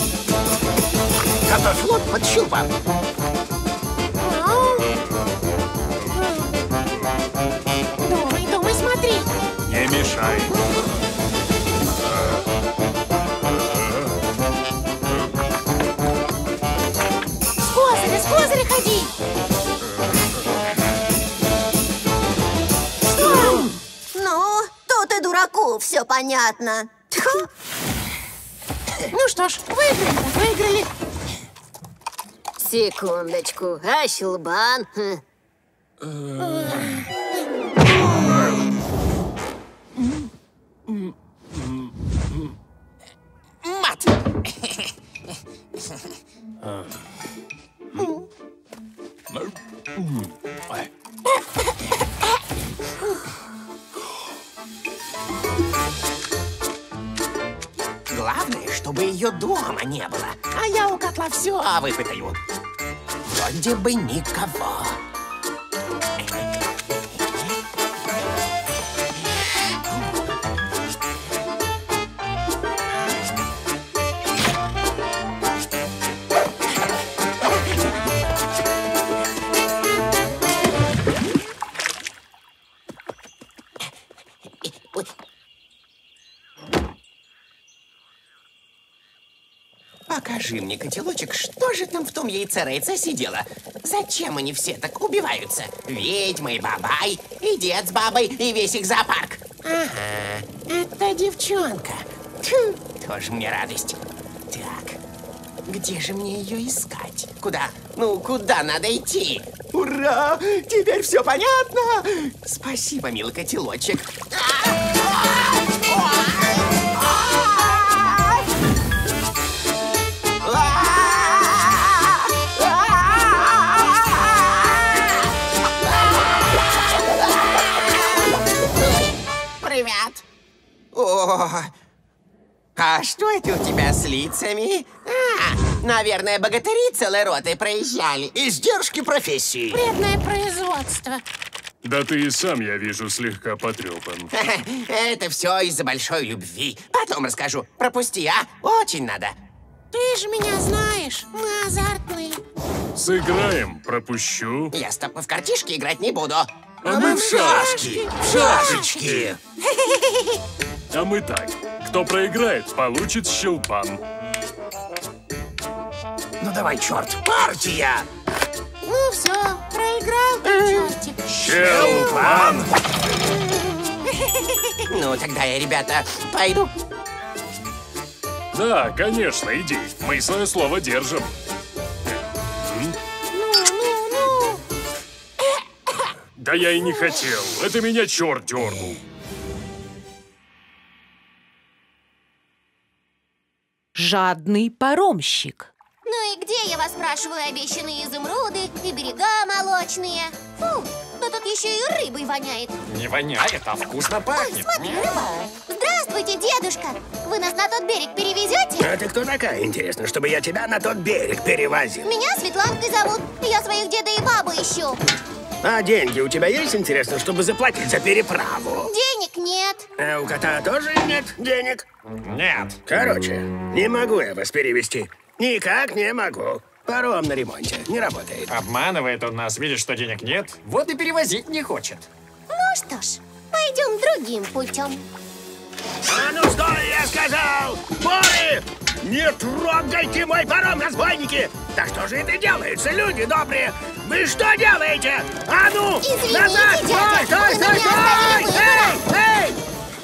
S15: Готовь лук под щупом.
S17: Думай, смотри.
S12: Не мешай.
S17: С козыря ходи. Что?
S5: Ну, тут и дураку все понятно.
S17: Ну что ж, выиграли.
S2: Секундочку, а щелбан?
S10: Мат! Главное, чтобы ее дома не было. А я у котла все выпытаю. Вроде бы никого.
S7: покажи мне, котелочек, что же там в том яйце Рейца сидело? Зачем они все так убиваются? Ведьма и бабай, и дед с бабой, и весь их зоопарк. Ага, это девчонка. Тьфу, тоже мне радость. Так, где же мне ее искать? Куда? Ну, куда надо идти? Ура! Теперь все понятно! Спасибо, милый котелочек. Привет. О, а что это у тебя с лицами? Наверное, богатыри целой ротой проезжали.
S15: Издержки профессии.
S17: Вредное производство.
S12: Да ты и сам, я вижу, слегка потрепан.
S7: Это все из-за большой любви. Потом расскажу. Пропусти, а? Очень надо.
S17: Ты же меня знаешь, мы азартные.
S12: Сыграем, пропущу.
S7: Я с тобой в картишки играть не буду.
S12: А мы в шашки.
S15: В шашечки.
S12: А мы так. Кто проиграет, получит щелбан.
S15: Ну давай, черт, партия!
S17: Ну все, проиграл ты, чертик.
S12: Щелбан!
S7: Ну, тогда я, ребята, пойду.
S12: Да, конечно, иди. Мы свое слово держим.
S17: Ну.
S12: Да я и не хотел. Это меня черт дернул.
S13: Жадный паромщик.
S1: Ну и где, я вас спрашиваю, обещанные изумруды и берега молочные? Фу, да тут еще и рыбой воняет.
S14: Не воняет, а вкусно пахнет.
S1: Смотри, рыба. Здравствуйте, дедушка. Вы нас на тот берег перевезете?
S15: А ты кто такая, интересно, чтобы я тебя на тот берег перевозил?
S1: Меня Светланкой зовут. Я своих деда и бабу ищу.
S15: А деньги у тебя есть, интересно, чтобы заплатить за переправу?
S1: Денег нет.
S15: А у кота тоже нет денег?
S14: Нет.
S15: Короче, не могу я вас перевести. Никак не могу. Паром на ремонте. Не работает.
S14: Обманывает он нас, видит, что денег нет. Вот и перевозить не хочет.
S1: Ну что ж, пойдем другим путем.
S15: А ну стой, я сказал! Бои! Не трогайте мой паром, разбойники! Да что же это делается, люди добрые? Вы что делаете? А ну!
S1: Извините,
S15: назад!
S1: дядя,
S15: Стой!
S1: вы на меня оставили выбора.
S15: Эй!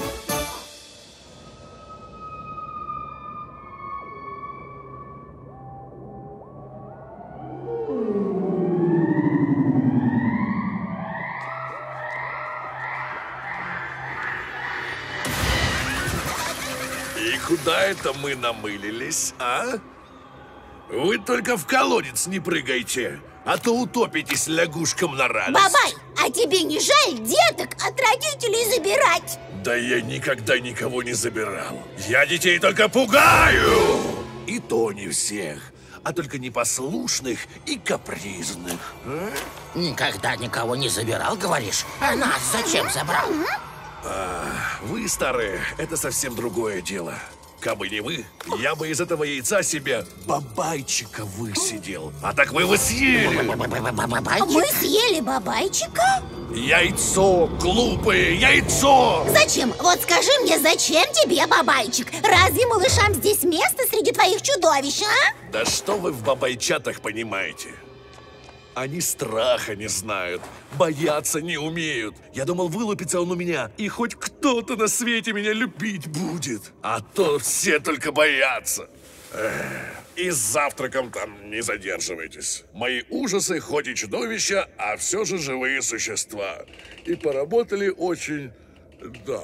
S4: И куда это мы намылились, а? Вы только в колодец не прыгайте, а то утопитесь лягушкам на радость.
S8: Бабай, а тебе не жаль деток от родителей забирать?
S4: Да я никогда никого не забирал. Я детей только пугаю! И то не всех, а только непослушных и капризных.
S9: Никогда никого не забирал, говоришь? А нас зачем забрал?
S4: Вы, старые, это совсем другое дело. Кабы не вы, я бы из этого яйца себе бабайчика высидел. А так вы его съели.
S8: Мы съели бабайчика?
S4: Яйцо, глупое яйцо!
S8: Зачем? Вот скажи мне, зачем тебе бабайчик? Разве малышам здесь место среди твоих чудовищ, а?
S4: Да что вы в бабайчатах понимаете? Они страха не знают, бояться не умеют. Я думал, вылупится он у меня, и хоть кто-то на свете меня любить будет. А то все только боятся. И с завтраком там не задерживайтесь. Мои ужасы хоть и чудовища, а все же живые существа. И поработали очень... да...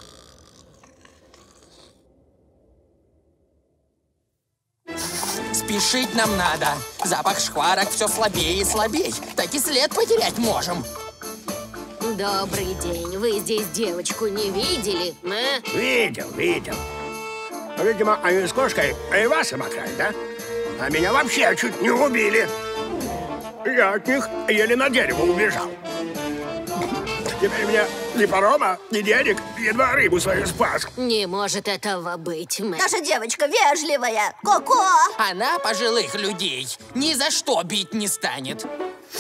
S10: Спешить нам надо. Запах шкварок все слабее и слабее. Так и след потерять можем.
S2: Добрый день. Вы здесь девочку не видели, а?
S15: Видел. Видимо, они с кошкой и вас обокрали, да? А меня вообще чуть не убили. Я от них еле на дерево убежал. Теперь у меня ни парома, ни денег, едва рыбу свою спас.
S2: Не может этого быть, Мэ.
S8: Наша девочка вежливая. Коко!
S10: Она пожилых людей ни за что бить не станет.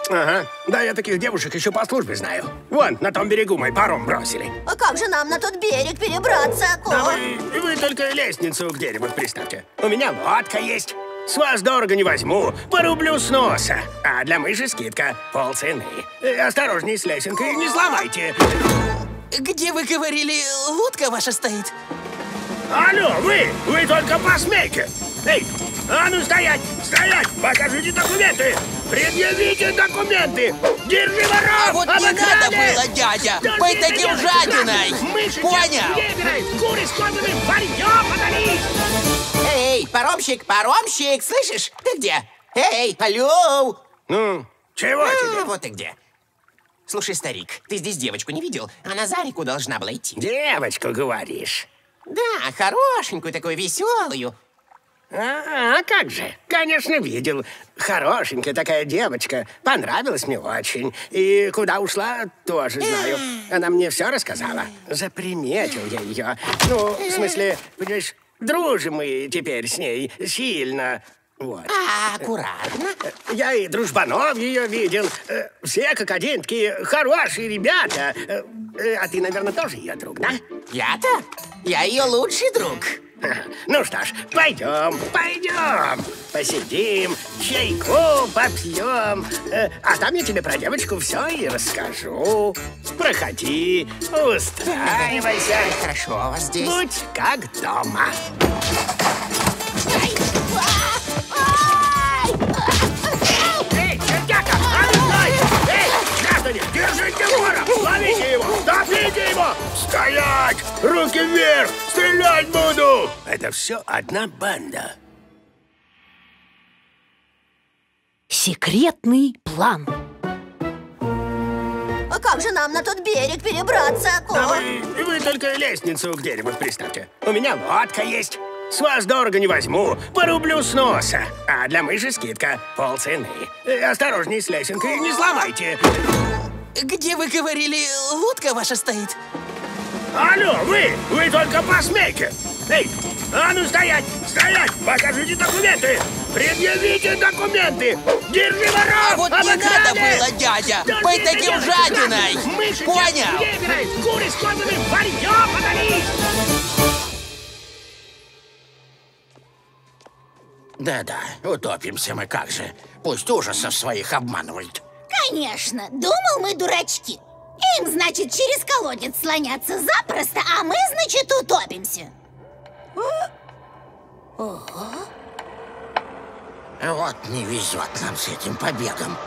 S18: Ага, да, я таких девушек еще по службе знаю. Вон, на том берегу мой паром бросили.
S5: А как же нам на тот берег перебраться?
S18: Да вы только лестницу к дереву приставьте. У меня лодка есть. С вас дорого не возьму, порублю с носа. А для мыши скидка полцены. Осторожней с лесенкой, не сломайте.
S10: Где вы говорили, лодка ваша стоит?
S18: Алло, вы только посмейте. Эй, а ну стоять, стоять, покажите документы. Предъявите документы. Держи воров,
S10: а вот не надо было, дядя, быть таким жадиной. Понял?
S18: Куры с козами, варьё подались.
S7: Эй, паромщик, паромщик, слышишь? Ты где? Эй, алло!
S18: Ну, чего тебе?
S7: Вот ты где. Слушай, старик, ты здесь девочку не видел? Она за реку должна была идти.
S18: Девочку, говоришь?
S7: Да, хорошенькую такую, веселую.
S18: А как же? Конечно, видел. Хорошенькая такая девочка. Понравилась мне очень. И куда ушла, тоже знаю. Она мне все рассказала. Заприметил я ее. Ну, в смысле, понимаешь, дружим мы теперь с ней сильно. Вот.
S7: Аккуратно.
S18: Я и дружбанов ее видел. Все как один такие хорошие ребята. А ты, наверное, тоже ее друг, да?
S7: Я-то? Я ее лучший друг.
S18: Ну что ж, пойдем. Посидим, чайку попьем. А там я тебе про девочку все и расскажу. Проходи, устраивайся.
S7: Хорошо у вас здесь.
S18: Будь как дома. Эй, чертяка, стой! Эй, граждане, держите вора! Ловите его! Топите его! Стоять! Руки вверх! Стрелять буду! Это все одна банда.
S13: Секретный план.
S5: А как же нам на тот берег перебраться?
S18: Да вы только лестницу к дереву приставьте. У меня лодка есть. С вас дорого не возьму, порублю с носа. А для мыши скидка полцены. Осторожней с лесенкой, не сломайте.
S10: Где вы говорили, лодка ваша стоит?
S18: Алло, вы только посмейте. Эй, а ну стоять, покажите документы. Предъявите документы. Держи воров,
S10: а вот не надо было, дядя, быть таким жадиной. Понял?
S18: Куры с козами, варьё подались.
S9: Да-да, утопимся мы, как же. Пусть ужасов своих обманывают.
S8: Конечно, думал, мы дурачки. Им, значит, через колодец слоняться запросто, а мы, значит, утопимся.
S9: Вот не везет нам с этим побегом.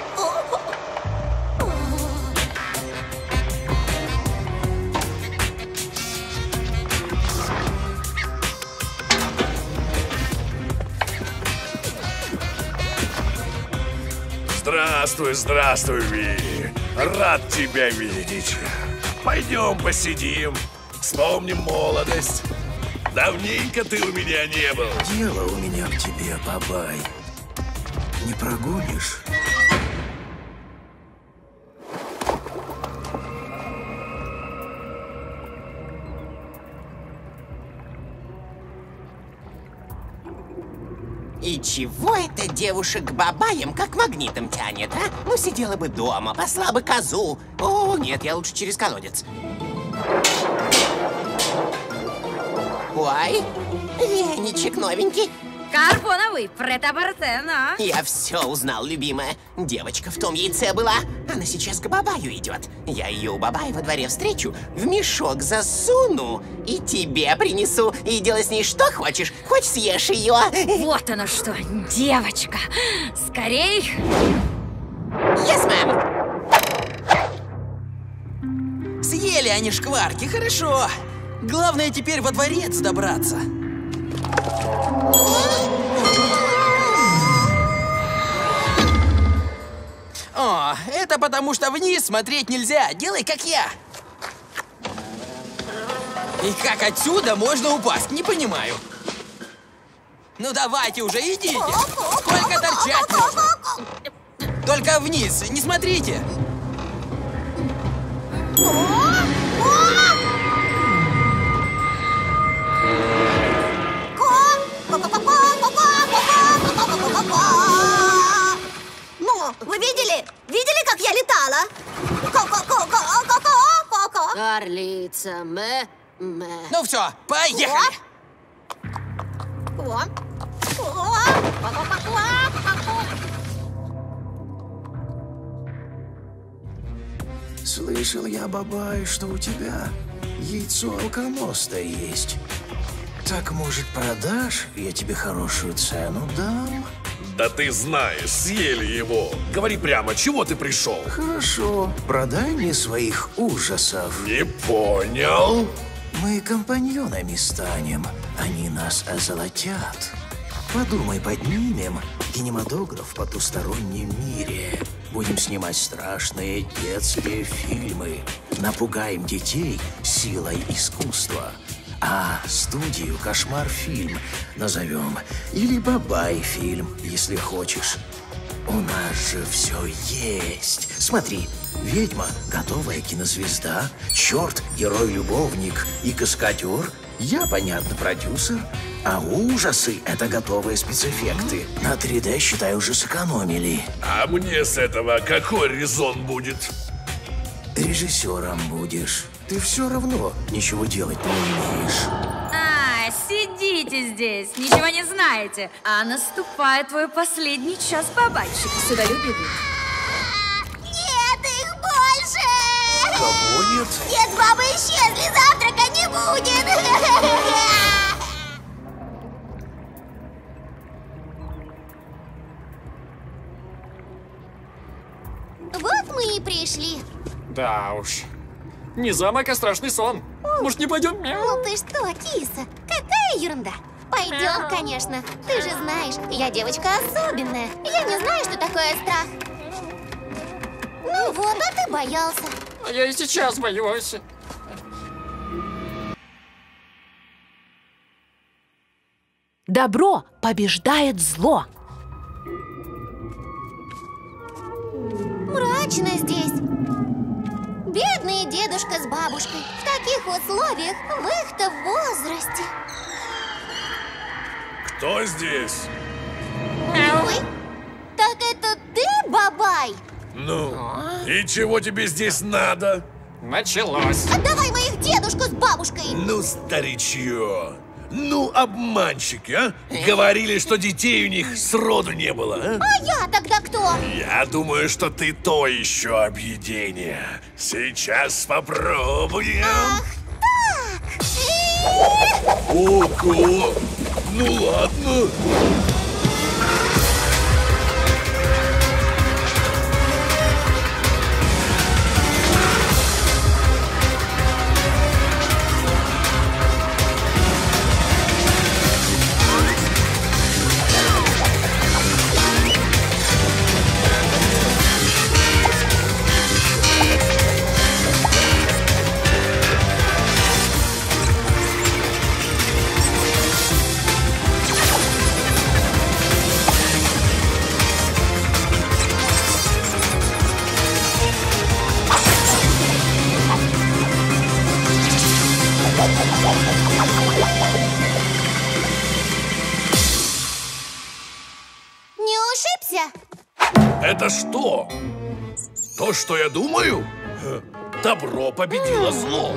S4: Здравствуй, Ви. Рад тебя видеть. Пойдем посидим, вспомним молодость. Давненько ты у меня не был.
S15: Дело у меня к тебе, бабай. Не прогонишь?
S7: И чего это девушек к бабаям как магнитом тянет, а? Ну, сидела бы дома, пасла бы козу. О, нет, я лучше через колодец. Ой, веничек новенький.
S11: Карбоновый, претабартена.
S7: Я все узнал, любимая. Девочка в том яйце была. Она сейчас к бабаю идет. Я ее у бабая во дворе встречу, в мешок засуну и тебе принесу. И делай с ней что хочешь. Хоть съешь ее.
S11: Вот оно что, девочка. Скорей.
S7: Yes, мэм.
S10: Съели они шкварки, хорошо. Главное теперь во дворец добраться. О, это потому что вниз смотреть нельзя. Делай, как я. И как отсюда можно упасть, не понимаю. Ну давайте уже, идите. Сколько торчать можно? Только вниз, не смотрите.
S5: Ну, вы видели?
S2: говорится. Мэ.
S10: Ну все, поехали!
S15: Слышал я, Бабай, что у тебя яйцо алконоста есть. Так, может, продашь? Я тебе хорошую цену дам.
S4: Да ты знаешь, съели его. Говори прямо, чего ты пришел?
S15: Хорошо, продай мне своих ужасов.
S4: Не понял.
S15: Мы компаньонами станем, они нас озолотят. Подумай, поднимем кинематограф в потустороннем мире. Будем снимать страшные детские фильмы. Напугаем детей силой искусства. А студию «Кошмар-фильм» назовем. Или «Бабай-фильм», если хочешь. У нас же все есть. Смотри, ведьма – готовая кинозвезда, черт – герой-любовник и каскадер. Я, понятно, продюсер. А ужасы – это готовые спецэффекты. На 3D, считай, уже сэкономили.
S4: А мне с этого какой резон будет?
S15: Режиссером будешь. Ты все равно ничего делать не умеешь.
S11: Сидите здесь, ничего не знаете. А наступает твой последний час, бабайчик. Сюда любит.
S1: Нет, их больше!
S15: Кого нет?
S1: Нет, бабы исчезли, завтрака не будет! Вот мы и пришли.
S12: Да уж. Не замок, а страшный сон. Может, не пойдем?
S1: Ну ты что, киса? Какая ерунда. Пойдем, конечно. Ты же знаешь, я девочка особенная. Я не знаю, что такое страх. Ну вот, а ты боялся.
S12: А я и сейчас боюсь.
S13: Добро побеждает зло.
S1: Мрачно здесь. Бедный дедушка с бабушкой в таких условиях, в их-то возрасте.
S4: Кто здесь?
S1: Ой, так это ты, Бабай?
S4: Ну, и чего тебе здесь надо?
S12: Началось.
S1: Отдавай моих дедушку с бабушкой.
S4: Ну, старичье. Ну, обманщики, а? Говорили, что детей у них сроду не было, а?
S1: А я тогда кто?
S4: Я думаю, что ты то еще объедение. Сейчас попробуем.
S1: Ах так!
S4: Ого! Ну ладно.
S1: Не ушибся?
S4: Это что? То, что я думаю? Добро победило зло.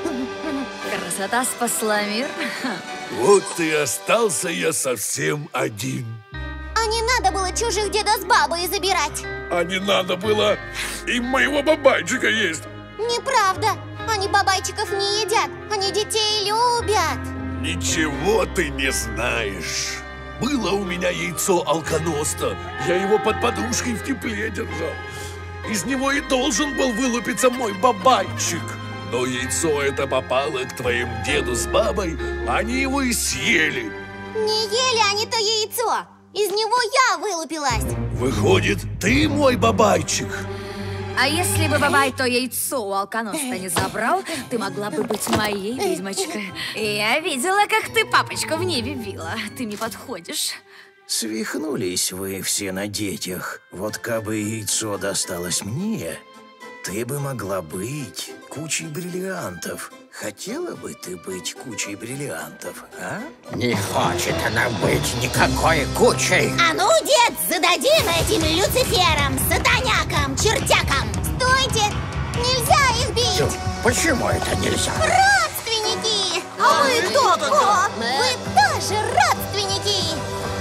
S11: Красота спасла мир.
S4: Вот и остался я совсем один.
S1: А не надо было чужих деда с бабой забирать.
S4: А не надо было и моего бабайчика есть.
S1: Неправда. Они бабайчиков не едят. Они детей любят.
S4: Ничего ты не знаешь. Было у меня яйцо алконоста. Я его под подушкой в тепле держал. Из него и должен был вылупиться мой бабайчик. Но яйцо это попало к твоим деду с бабой, они его и съели.
S1: Не ели они то яйцо. Из него я вылупилась.
S4: Выходит, ты мой бабайчик.
S11: А если бы Бабай то яйцо у алконоста не забрал, ты могла бы быть моей ведьмочкой. Я видела, как ты папочку в небе била. Ты не подходишь.
S15: Свихнулись вы все на детях. Вот кабы яйцо досталось мне, ты бы могла быть кучей бриллиантов. Хотела бы ты быть кучей бриллиантов, а?
S9: Не хочет она быть никакой кучей.
S8: А ну, дед, зададим этим Люциферам, сатанякам, чертякам.
S1: Стойте! Нельзя их бить!
S9: полностью. Почему это нельзя?
S1: Родственники! А вы кто? О, вы тоже родственники!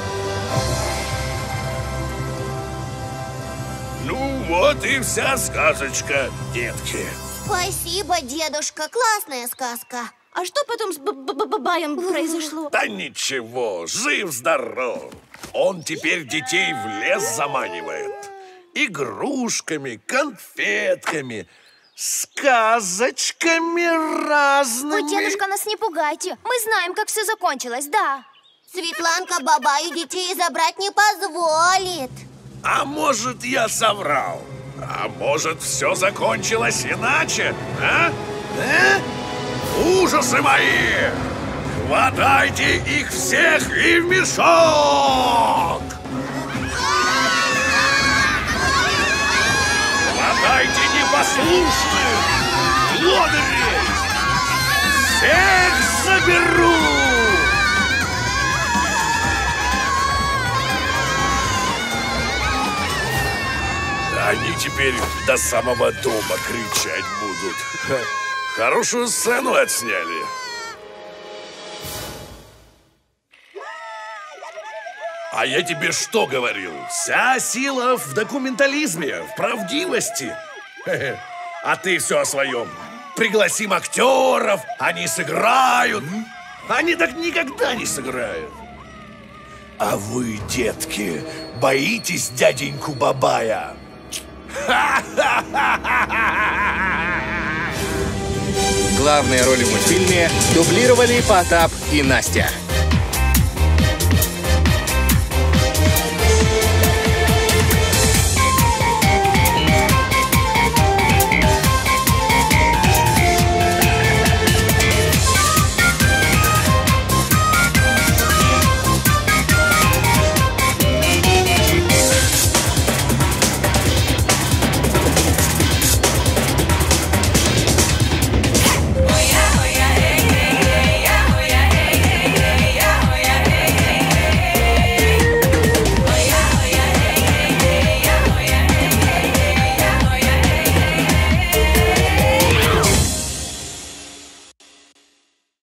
S4: Ну вот и вся сказочка, детки.
S1: Спасибо, дедушка, классная сказка.
S5: А что потом с Бабаем произошло?
S4: Да ничего, жив-здоров. Он теперь детей в лес заманивает. Игрушками, конфетками, сказочками разными.
S3: Вы, дедушка, нас не пугайте. Мы знаем, как все закончилось, да.
S1: Светланка Бабаю детей забрать не позволит.
S4: А может, я соврал? А может, все закончилось иначе? А? Ужасы мои! Хватайте их всех и в мешок! Хватайте непослушных, лодырей! Всех заберу! Они теперь до самого дома кричать будут. Хорошую сцену отсняли. А я тебе что говорил? Вся сила в документализме, в правдивости. А ты все о своем. Пригласим актеров, они сыграют. Они так никогда не сыграют. А вы, детки, боитесь дяденьку Бабая?
S19: Главные роли в мультфильме дублировали Потап и Настя.